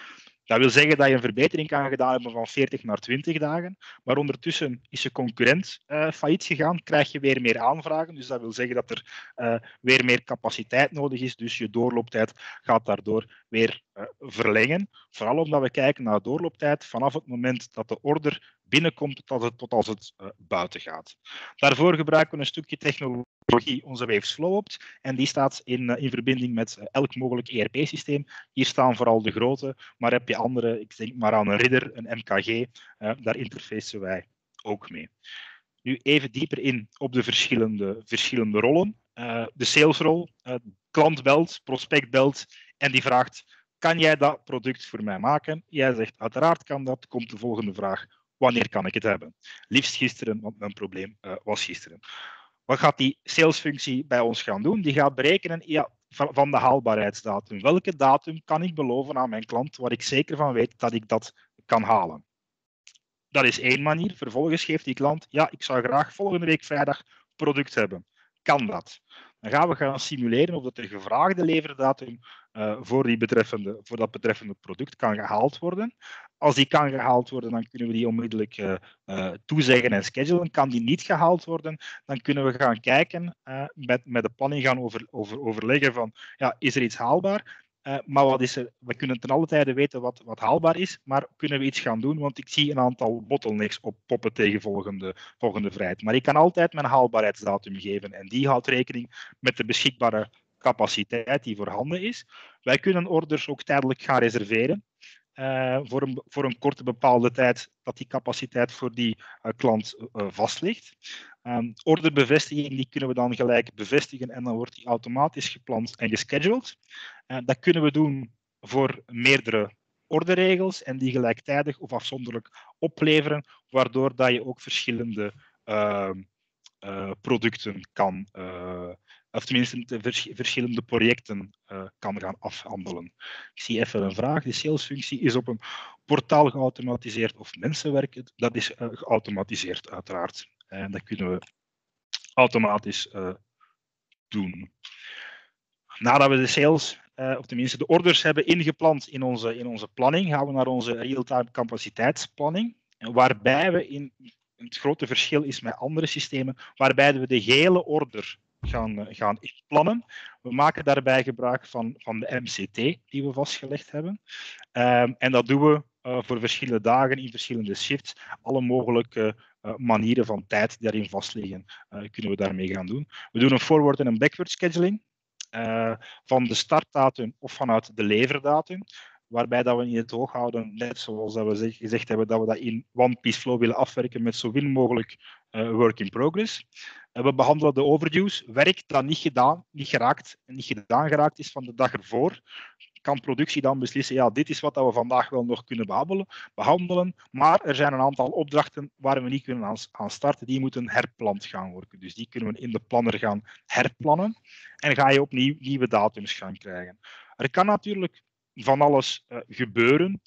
Dat wil zeggen dat je een verbetering kan gedaan hebben van 40 naar 20 dagen, maar ondertussen is je concurrent failliet gegaan, krijg je weer meer aanvragen. Dus dat wil zeggen dat er weer meer capaciteit nodig is, dus je doorlooptijd gaat daardoor weer verlengen. Vooral omdat we kijken naar de doorlooptijd vanaf het moment dat de order binnenkomt tot als het buiten gaat. Daarvoor gebruiken we een stukje technologie, onze Waves Flowopt, en die staat in verbinding met elk mogelijk ERP-systeem. Hier staan vooral de grote, maar heb je andere, ik denk maar aan een Ridder, een MKG, daar interfacen wij ook mee. Nu even dieper in op de verschillende rollen. De salesrol, klant belt, prospect belt en die vraagt, kan jij dat product voor mij maken? Jij zegt, uiteraard kan dat. Komt de volgende vraag, wanneer kan ik het hebben? Liefst gisteren, want mijn probleem was gisteren. Wat gaat die salesfunctie bij ons gaan doen? Die gaat berekenen van de haalbaarheidsdatum. Welke datum kan ik beloven aan mijn klant waar ik zeker van weet dat ik dat kan halen? Dat is één manier. Vervolgens geeft die klant, ja, ik zou graag volgende week vrijdag product hebben. Kan dat? Dan gaan we gaan simuleren of dat de gevraagde leverdatum voor dat betreffende product kan gehaald worden. Als die kan gehaald worden, dan kunnen we die onmiddellijk toezeggen en schedulen. Kan die niet gehaald worden, dan kunnen we gaan kijken, met de planning gaan overleggen van, ja, is er iets haalbaar? Maar wat is er? We kunnen ten alle tijde weten wat haalbaar is, maar kunnen we iets gaan doen? Want ik zie een aantal bottlenecks oppoppen tegen volgende vrijheid. Maar ik kan altijd mijn haalbaarheidsdatum geven en die houdt rekening met de beschikbare capaciteit die voorhanden is. Wij kunnen orders ook tijdelijk gaan reserveren. Voor een korte bepaalde tijd dat die capaciteit voor die klant vast ligt. Orderbevestiging die kunnen we dan gelijk bevestigen en dan wordt die automatisch gepland en gescheduled. Dat kunnen we doen voor meerdere orderregels en die gelijktijdig of afzonderlijk opleveren, waardoor dat je ook verschillende producten kan, of tenminste verschillende projecten kan gaan afhandelen. Ik zie even een vraag. De salesfunctie is op een portaal geautomatiseerd of mensen werken? Dat is geautomatiseerd uiteraard. En dat kunnen we automatisch doen. Nadat we de sales, of tenminste de orders hebben ingepland in onze planning, gaan we naar onze real-time capaciteitsplanning. Waarbij we het grote verschil is met andere systemen, waarbij we de hele order gaan inplannen. We maken daarbij gebruik van de MCT die we vastgelegd hebben. En dat doen we voor verschillende dagen in verschillende shifts. Alle mogelijke manieren van tijd die daarin vastliggen, kunnen we daarmee gaan doen. We doen een forward en een backward scheduling van de startdatum of vanuit de leverdatum. Waarbij dat we in het oog houden, net zoals dat we gezegd hebben, dat we dat in One Piece Flow willen afwerken met zo min mogelijk work in progress. We behandelen de overdues. Werk dat niet gedaan geraakt is van de dag ervoor, kan productie dan beslissen, ja, dit is wat we vandaag wel nog kunnen behandelen, maar er zijn een aantal opdrachten waar we niet kunnen aan starten. Die moeten herpland gaan worden. Dus die kunnen we in de planner gaan herplannen en ga je opnieuw nieuwe datums gaan krijgen. Er kan natuurlijk van alles gebeuren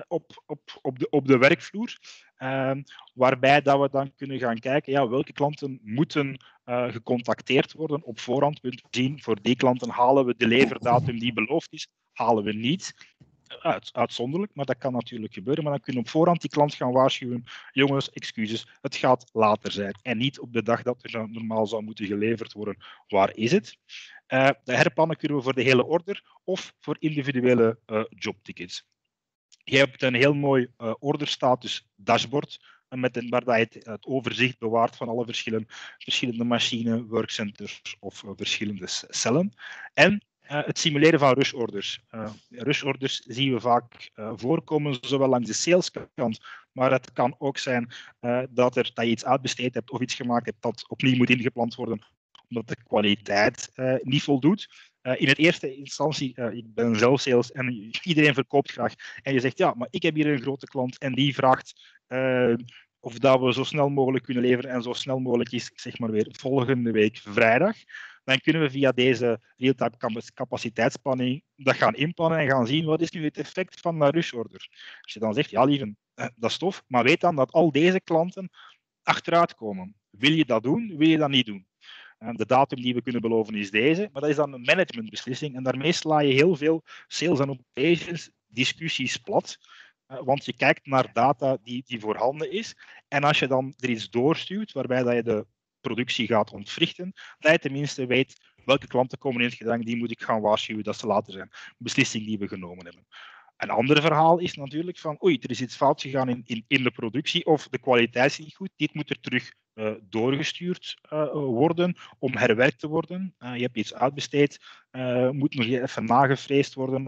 op de werkvloer. Waarbij dat we dan kunnen gaan kijken, ja, welke klanten moeten gecontacteerd worden op voorhand. We zien, voor die klanten halen we de leverdatum die beloofd is, halen we niet. Uitzonderlijk, maar dat kan natuurlijk gebeuren. Maar dan kunnen we op voorhand die klant gaan waarschuwen, jongens, excuses, het gaat later zijn. En niet op de dag dat er normaal zou moeten geleverd worden. Waar is het? De herplannen kunnen we voor de hele order of voor individuele jobtickets. Je hebt een heel mooi orderstatus dashboard waar je het overzicht bewaart van alle verschillende machines, workcenters of verschillende cellen. En het simuleren van rushorders. Rushorders zien we vaak voorkomen, zowel langs de saleskant, maar het kan ook zijn dat je iets uitbesteed hebt of iets gemaakt hebt dat opnieuw moet ingepland worden, omdat de kwaliteit niet voldoet. In het eerste instantie, ik ben zelf sales en iedereen verkoopt graag. En je zegt, ja, maar ik heb hier een grote klant en die vraagt of dat we zo snel mogelijk kunnen leveren en zo snel mogelijk is, zeg maar weer, volgende week vrijdag. Dan kunnen we via deze real-time capaciteitsplanning dat gaan inplannen en gaan zien wat is nu het effect van de rushorder. Als je dan zegt, ja lieve, dat is tof, maar weet dan dat al deze klanten achteruit komen. Wil je dat doen? Wil je dat niet doen? De datum die we kunnen beloven is deze, maar dat is dan een managementbeslissing en daarmee sla je heel veel sales en operations discussies plat. Want je kijkt naar data die voorhanden is. En als je dan er iets doorstuurt waarbij dat je de productie gaat ontwrichten, dat je tenminste weet welke klanten komen in het gedrang, die moet ik gaan waarschuwen dat ze later zijn. Beslissing die we genomen hebben. Een ander verhaal is natuurlijk van oei, er is iets fout gegaan in de productie of de kwaliteit is niet goed. Dit moet er terug doorgestuurd worden om herwerkt te worden. Je hebt iets uitbesteed, moet nog even nagevreesd worden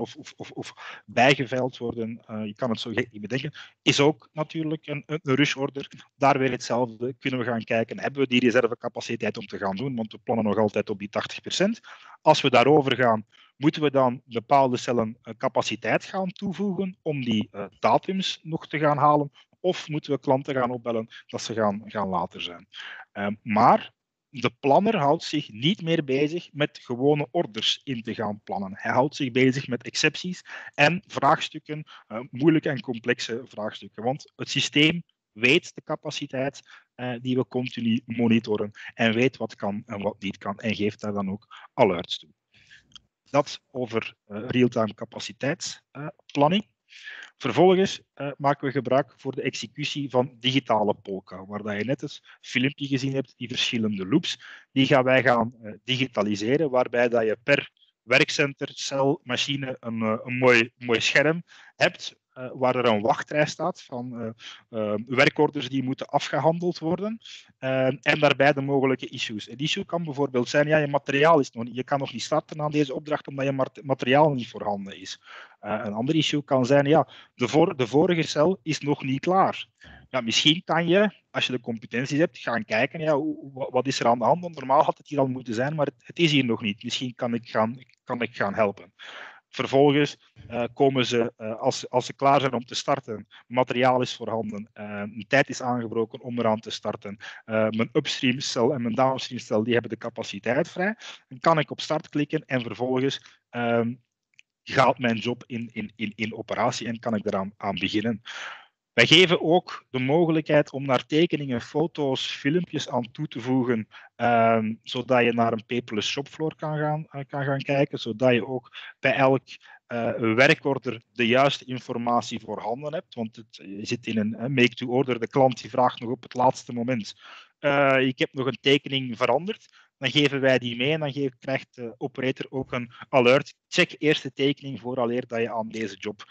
of bijgeveild worden. Je kan het zo gek niet bedenken. Is ook natuurlijk een rushorder. Daar weer hetzelfde. Kunnen we gaan kijken, hebben we die reservecapaciteit om te gaan doen? Want we plannen nog altijd op die 80%. Als we daarover gaan, moeten we dan bepaalde cellen capaciteit gaan toevoegen om die datums nog te gaan halen? Of moeten we klanten gaan opbellen dat ze gaan later zijn? Maar de planner houdt zich niet meer bezig met gewone orders in te gaan plannen. Hij houdt zich bezig met excepties en vraagstukken, moeilijke en complexe vraagstukken. Want het systeem weet de capaciteit die we continu monitoren en weet wat kan en wat niet kan en geeft daar dan ook alerts toe. Dat over real-time capaciteitsplanning. Vervolgens maken we gebruik voor de executie van digitale Polka, waar je net het filmpje gezien hebt, die verschillende loops. Die gaan wij gaan digitaliseren, waarbij dat je per werkcenter, cel, machine een mooi scherm hebt, waar er een wachtrij staat van werkorders die moeten afgehandeld worden en daarbij de mogelijke issues. Een issue kan bijvoorbeeld zijn, ja, je materiaal is nog niet, je kan nog niet starten aan deze opdracht omdat je materiaal niet voorhanden is. Een ander issue kan zijn, ja, de vorige cel is nog niet klaar. Ja, misschien kan je, als je de competenties hebt, gaan kijken, ja, wat is er aan de hand? Want normaal had het hier al moeten zijn, maar het is hier nog niet. Misschien kan ik gaan helpen. Vervolgens komen ze, als ze klaar zijn om te starten, materiaal is voorhanden, een tijd is aangebroken om eraan te starten, mijn upstream cel en mijn downstream cel die hebben de capaciteit vrij, dan kan ik op start klikken en vervolgens gaat mijn job in operatie en kan ik eraan beginnen. Wij geven ook de mogelijkheid om naar tekeningen, foto's, filmpjes aan toe te voegen, zodat je naar een paperless shopfloor kan gaan kijken, zodat je ook bij elk werkorder de juiste informatie voorhanden hebt, want je zit in een make-to-order, de klant die vraagt nog op het laatste moment, ik heb nog een tekening veranderd, dan geven wij die mee en dan krijgt de operator ook een alert. Check eerst de tekening vooraleer dat je aan deze job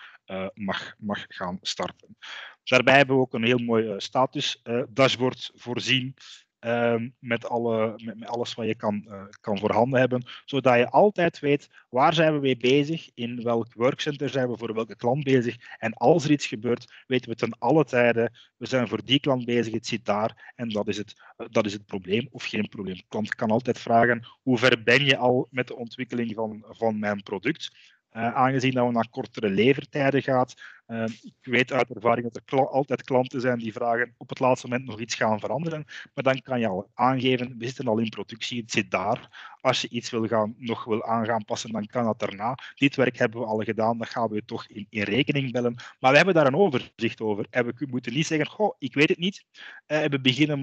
mag gaan starten. Daarbij hebben we ook een heel mooi status dashboard voorzien met alles wat je kan voorhanden hebben, zodat je altijd weet waar zijn we mee bezig, in welk workcenter zijn we voor welke klant bezig en als er iets gebeurt, weten we ten alle tijden, we zijn voor die klant bezig, het zit daar en dat is het probleem of geen probleem. De klant kan altijd vragen, hoe ver ben je al met de ontwikkeling van mijn product? Aangezien dat we naar kortere levertijden gaat. Ik weet uit ervaring dat er altijd klanten zijn die vragen op het laatste moment nog iets gaan veranderen. Maar dan kan je al aangeven, we zitten al in productie, het zit daar. Als je iets nog wil gaan passen, dan kan dat daarna. Dit werk hebben we al gedaan, dan gaan we toch in rekening bellen. Maar we hebben daar een overzicht over. En we moeten niet zeggen, goh, ik weet het niet. We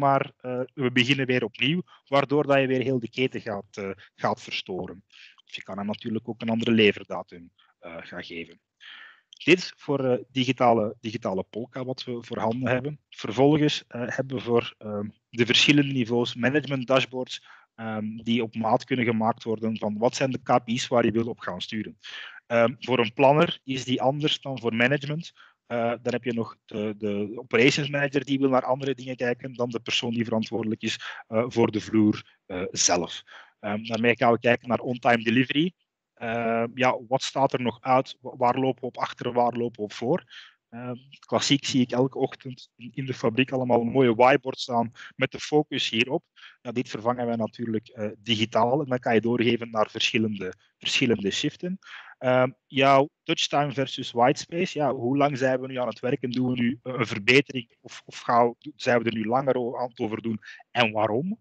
beginnen weer opnieuw, waardoor dat je weer heel de keten gaat verstoren. Je kan hem natuurlijk ook een andere leverdatum gaan geven. Dit voor digitale Polka wat we voorhanden hebben. Vervolgens hebben we voor de verschillende niveaus management dashboards die op maat kunnen gemaakt worden van wat zijn de KPI's waar je wil op gaan sturen. Voor een planner is die anders dan voor management. Dan heb je nog de operations manager die wil naar andere dingen kijken dan de persoon die verantwoordelijk is voor de vloer zelf. Daarmee gaan we kijken naar on-time delivery. Wat staat er nog uit? Waar lopen we op achter? Waar lopen we op voor? Klassiek zie ik elke ochtend in de fabriek allemaal een mooie whiteboard staan met de focus hierop. Ja, dit vervangen wij natuurlijk digitaal en dan kan je doorgeven naar verschillende shiften. Jouw touchtime versus whitespace. Ja, hoe lang zijn we nu aan het werken? Doen we nu een verbetering of zijn we er nu langer aan het over doen en waarom?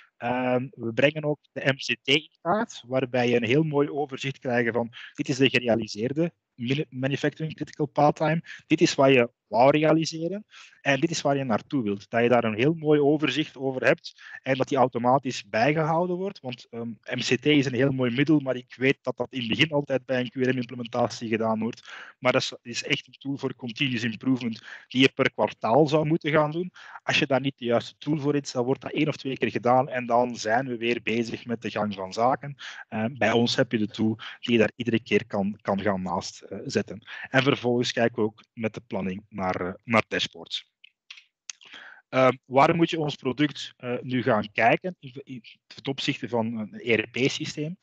We brengen ook de MCT in kaart, waarbij je een heel mooi overzicht krijgt van dit is de gerealiseerde Manufacturing Critical Path Time. Dit is wat je wou realiseren. En dit is waar je naartoe wilt. Dat je daar een heel mooi overzicht over hebt en dat die automatisch bijgehouden wordt. Want MCT is een heel mooi middel, maar ik weet dat dat in het begin altijd bij een QRM-implementatie gedaan wordt. Maar dat is echt een tool voor continuous improvement die je per kwartaal zou moeten gaan doen. Als je daar niet de juiste tool voor hebt, dan wordt dat 1 of 2 keer gedaan en dan zijn we weer bezig met de gang van zaken. Bij ons heb je de tool die je daar iedere keer kan gaan naast zetten. En vervolgens kijken we ook met de planning naar dashboards. Waar moet je ons product nu gaan kijken ten opzichte van een ERP-systeem?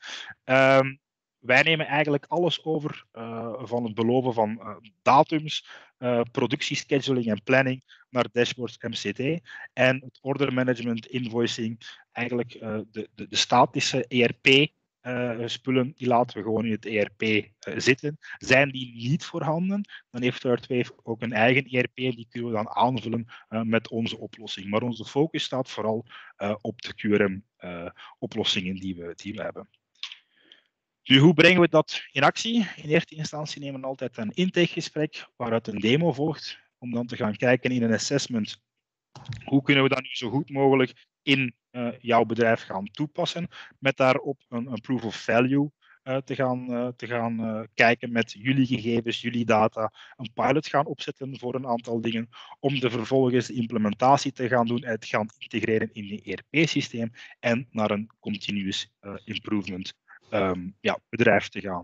Wij nemen eigenlijk alles over van het beloven van datums, productiescheduling en planning naar dashboards MCT en het order management, invoicing, eigenlijk de statische ERP spullen, die laten we gewoon in het ERP zitten. Zijn die niet voorhanden, dan heeft Earthwave ook een eigen ERP en die kunnen we dan aanvullen met onze oplossing. Maar onze focus staat vooral op de QRM-oplossingen die we hebben. Nu, hoe brengen we dat in actie? In eerste instantie nemen we altijd een intakegesprek waaruit een demo volgt, om dan te gaan kijken in een assessment. Hoe kunnen we dat nu zo goed mogelijk in jouw bedrijf gaan toepassen, met daarop een proof of value te gaan kijken met jullie gegevens, jullie data, een pilot gaan opzetten voor een aantal dingen, om de vervolgens de implementatie te gaan doen en het gaan integreren in je ERP-systeem en naar een continuous improvement bedrijf te gaan.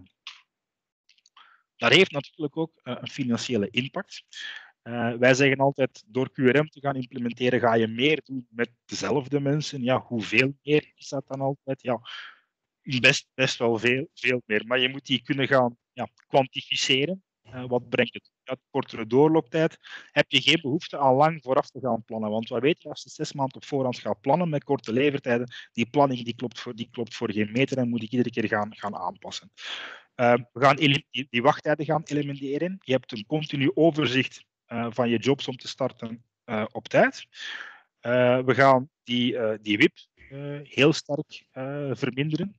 Dat heeft natuurlijk ook een financiële impact. Wij zeggen altijd, door QRM te gaan implementeren, ga je meer doen met dezelfde mensen. Ja, hoeveel meer is dat dan altijd? Ja, best wel veel meer. Maar je moet die kunnen gaan kwantificeren. Wat brengt het? Kortere doorlooptijd. Heb je geen behoefte aan lang vooraf te gaan plannen? Want wat weet je, als je 6 maanden op voorhand gaat plannen met korte levertijden, die planning die klopt voor geen meter en moet ik iedere keer gaan aanpassen. We gaan die wachttijden gaan elimineren. Je hebt een continu overzicht van je jobs om te starten op tijd. We gaan die WIP heel sterk verminderen.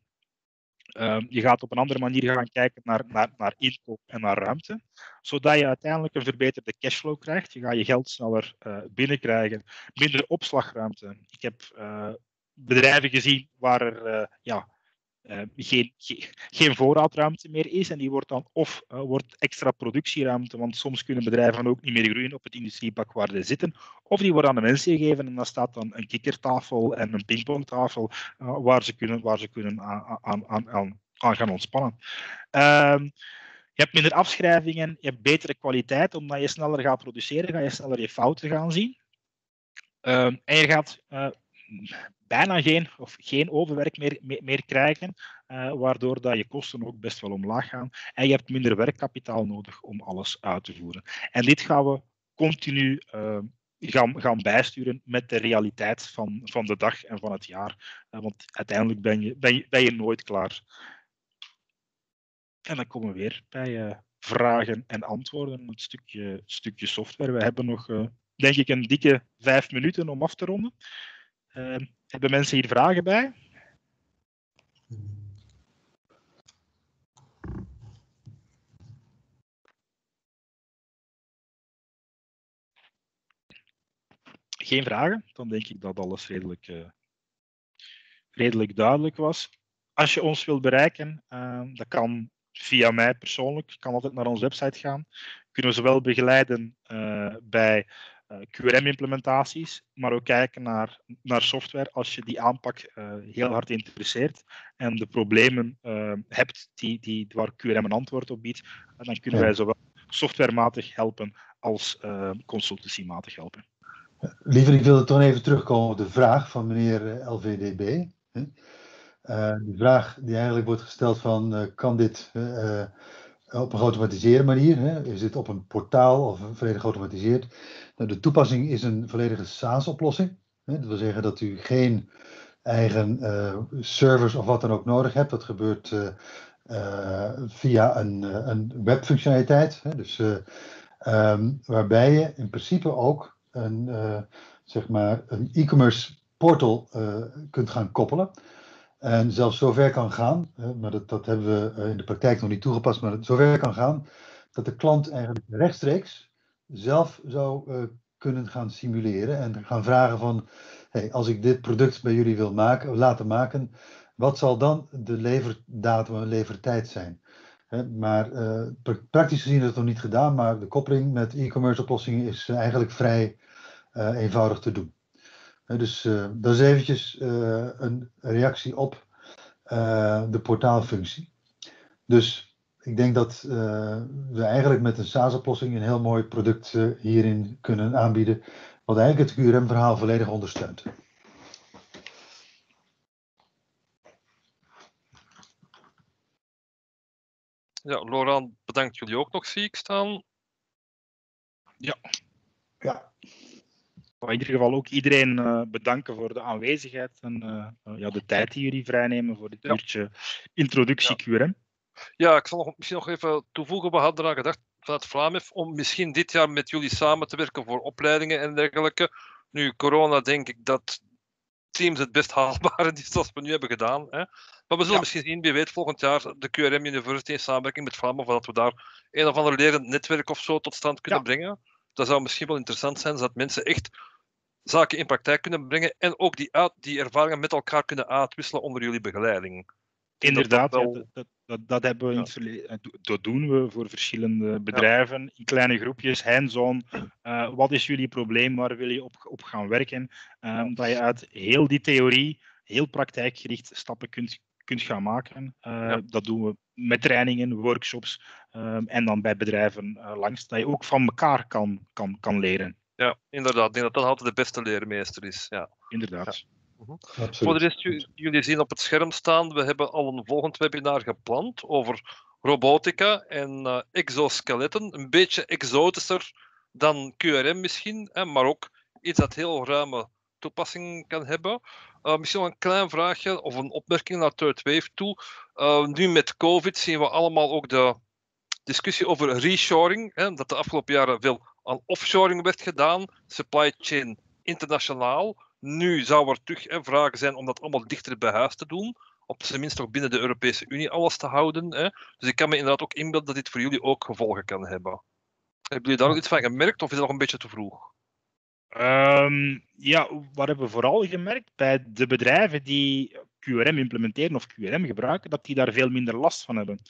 Je gaat op een andere manier gaan kijken naar inkoop en naar ruimte, zodat je uiteindelijk een verbeterde cashflow krijgt. Je gaat je geld sneller binnenkrijgen, minder opslagruimte. Ik heb bedrijven gezien waar er geen voorraadruimte meer is en die wordt dan wordt extra productieruimte, want soms kunnen bedrijven ook niet meer groeien op het industriepak waar ze zitten, of die worden aan de mensen gegeven en dan staat dan een kikkertafel en een pingpongtafel waar ze kunnen aan gaan ontspannen. Je hebt minder afschrijvingen, je hebt betere kwaliteit, omdat je sneller gaat produceren, ga je sneller je fouten gaan zien. En je gaat bijna geen overwerk meer krijgen, waardoor dat je kosten ook best wel omlaag gaan. En je hebt minder werkkapitaal nodig om alles uit te voeren. En dit gaan we continu gaan bijsturen met de realiteit van de dag en van het jaar. Want uiteindelijk ben je nooit klaar. En dan komen we weer bij vragen en antwoorden, het stukje software. We hebben nog, denk ik, een dikke 5 minuten om af te ronden. Hebben mensen hier vragen bij? Geen vragen? Dan denk ik dat alles redelijk duidelijk was. Als je ons wilt bereiken, dat kan via mij persoonlijk. Je kan altijd naar onze website gaan. Kunnen we zowel begeleiden bij QRM-implementaties, maar ook kijken naar software als je die aanpak heel hard interesseert en de problemen hebt waar QRM een antwoord op biedt, dan kunnen wij zowel softwarematig helpen als consultancymatig helpen. Liever, ik wilde toch even terugkomen op de vraag van meneer LVDB. Die vraag die eigenlijk wordt gesteld van, kan dit op een geautomatiseerde manier? Is dit op een portaal of volledig geautomatiseerd? Nou, de toepassing is een volledige SaaS-oplossing. Dat wil zeggen dat u geen eigen servers of wat dan ook nodig hebt. Dat gebeurt via een webfunctionaliteit. Dus waarbij je in principe ook een e-commerce portal kunt gaan koppelen. En zelfs zover kan gaan, maar dat hebben we in de praktijk nog niet toegepast, maar zover kan gaan dat de klant eigenlijk rechtstreeks zelf zou kunnen gaan simuleren en gaan vragen van, hey, als ik dit product bij jullie wil laten maken, wat zal dan de leverdatum en levertijd zijn? Maar praktisch gezien is het nog niet gedaan, maar de koppeling met e-commerce oplossingen is eigenlijk vrij eenvoudig te doen. Dus dat is eventjes een reactie op de portaalfunctie. Dus ik denk dat we eigenlijk met een SaaS-oplossing een heel mooi product hierin kunnen aanbieden, wat eigenlijk het QRM-verhaal volledig ondersteunt. Ja, Laurent, bedankt jullie ook nog, zie ik staan. Ja. Ja. In ieder geval ook iedereen bedanken voor de aanwezigheid en de tijd die jullie vrijnemen voor dit uurtje introductie QRM. Ja, ik zal misschien nog even toevoegen. We hadden eraan gedacht vanuit Vlamef om misschien dit jaar met jullie samen te werken voor opleidingen en dergelijke. Nu, corona, denk ik dat Teams het best haalbaar is zoals we nu hebben gedaan. Hè. Maar we zullen misschien zien, wie weet, volgend jaar de QRM University in samenwerking met Vlamef, dat we daar een of ander lerend netwerk of zo tot stand kunnen brengen. Dat zou misschien wel interessant zijn, zodat mensen echt zaken in praktijk kunnen brengen en ook die ervaringen met elkaar kunnen uitwisselen onder jullie begeleiding. Inderdaad, dat hebben we in het verleden. Dat doen we voor verschillende bedrijven in kleine groepjes, hands-on. Wat is jullie probleem? Waar wil je op gaan werken? Dat je uit heel die theorie, heel praktijkgericht stappen kunt gaan maken. Dat doen we met trainingen, workshops en dan bij bedrijven langs. Dat je ook van elkaar kan leren. Ja, inderdaad. Ik denk dat dat altijd de beste leermeester is. Ja. Inderdaad. Ja. Voor de rest, jullie zien op het scherm staan, we hebben al een volgend webinar gepland over robotica en exoskeletten. Een beetje exotischer dan QRM misschien, maar ook iets dat heel ruime toepassing kan hebben. Misschien nog een klein vraagje of een opmerking naar Third Wave toe. Nu met COVID zien we allemaal ook de discussie over reshoring, dat de afgelopen jaren veel aan offshoring werd gedaan, supply chain internationaal. Nu zou er terug vragen zijn om dat allemaal dichter bij huis te doen. Op zijn minst toch binnen de Europese Unie alles te houden. Dus ik kan me inderdaad ook inbeelden dat dit voor jullie ook gevolgen kan hebben. Hebben jullie daar nog iets van gemerkt of is dat nog een beetje te vroeg? Wat hebben we vooral gemerkt? Bij de bedrijven die QRM implementeren of QRM gebruiken, dat die daar veel minder last van hebben.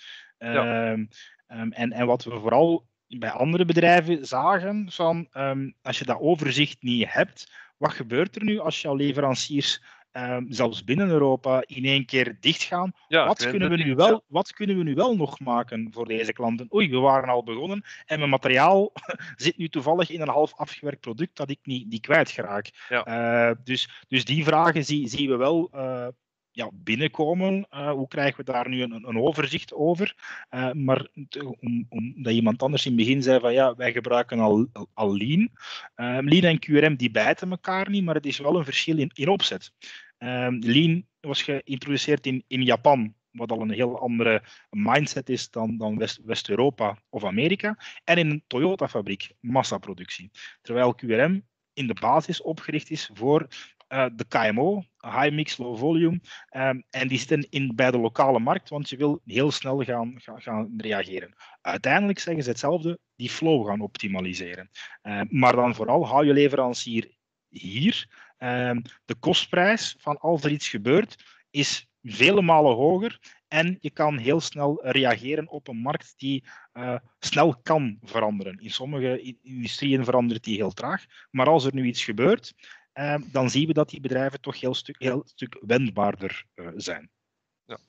En wat we vooral bij andere bedrijven zagen, van als je dat overzicht niet hebt, wat gebeurt er nu als jouw leveranciers zelfs binnen Europa in één keer dichtgaan? Wat kunnen we nu wel nog maken voor deze klanten? Oei, we waren al begonnen en mijn materiaal zit nu toevallig in een half afgewerkt product dat ik niet kwijt geraak. Dus die vragen zien we wel binnenkomen. Hoe krijgen we daar nu een overzicht over? Maar omdat iemand anders in het begin zei van wij gebruiken al Lean. Lean en QRM die bijten elkaar niet, maar het is wel een verschil in opzet. Lean was geïntroduceerd in Japan, wat al een heel andere mindset is dan West-Europa of Amerika. En in een Toyota-fabriek, massaproductie. Terwijl QRM in de basis opgericht is voor de KMO, high mix, low volume. En die zitten bij de lokale markt, want je wil heel snel gaan reageren. Uiteindelijk zeggen ze hetzelfde, die flow gaan optimaliseren. Maar dan vooral, hou je leverancier hier. De kostprijs van als er iets gebeurt, is vele malen hoger. En je kan heel snel reageren op een markt die snel kan veranderen. In sommige industrieën verandert die heel traag. Maar als er nu iets gebeurt, dan zien we dat die bedrijven toch heel stuk wendbaarder zijn. Ja.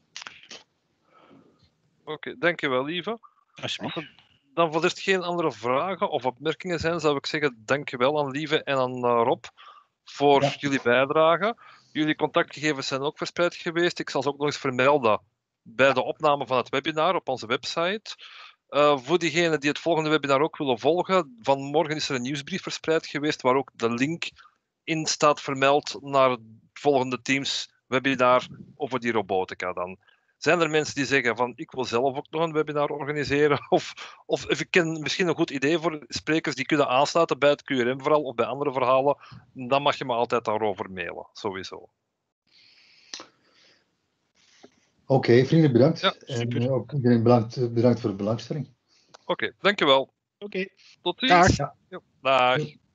Oké, dankjewel, lieve. Alsjeblieft. Als er dan voor de rest geen andere vragen of opmerkingen zijn, zou ik zeggen dankjewel aan Lieve en aan Rob voor jullie bijdrage. Jullie contactgegevens zijn ook verspreid geweest. Ik zal ze ook nog eens vermelden bij de opname van het webinar op onze website. Voor diegenen die het volgende webinar ook willen volgen, vanmorgen is er een nieuwsbrief verspreid geweest waar ook de link in staat vermeld naar het volgende Teams webinar over die robotica dan. Zijn er mensen die zeggen van ik wil zelf ook nog een webinar organiseren of ik ken misschien een goed idee voor sprekers die kunnen aansluiten bij het QRM-verhaal of bij andere verhalen, dan mag je me altijd daarover mailen, sowieso. Oké, vrienden, bedankt. Ja, super. En ook iedereen bedankt voor de belangstelling. Oké, dankjewel. Oké. Tot ziens. Dag. Dag.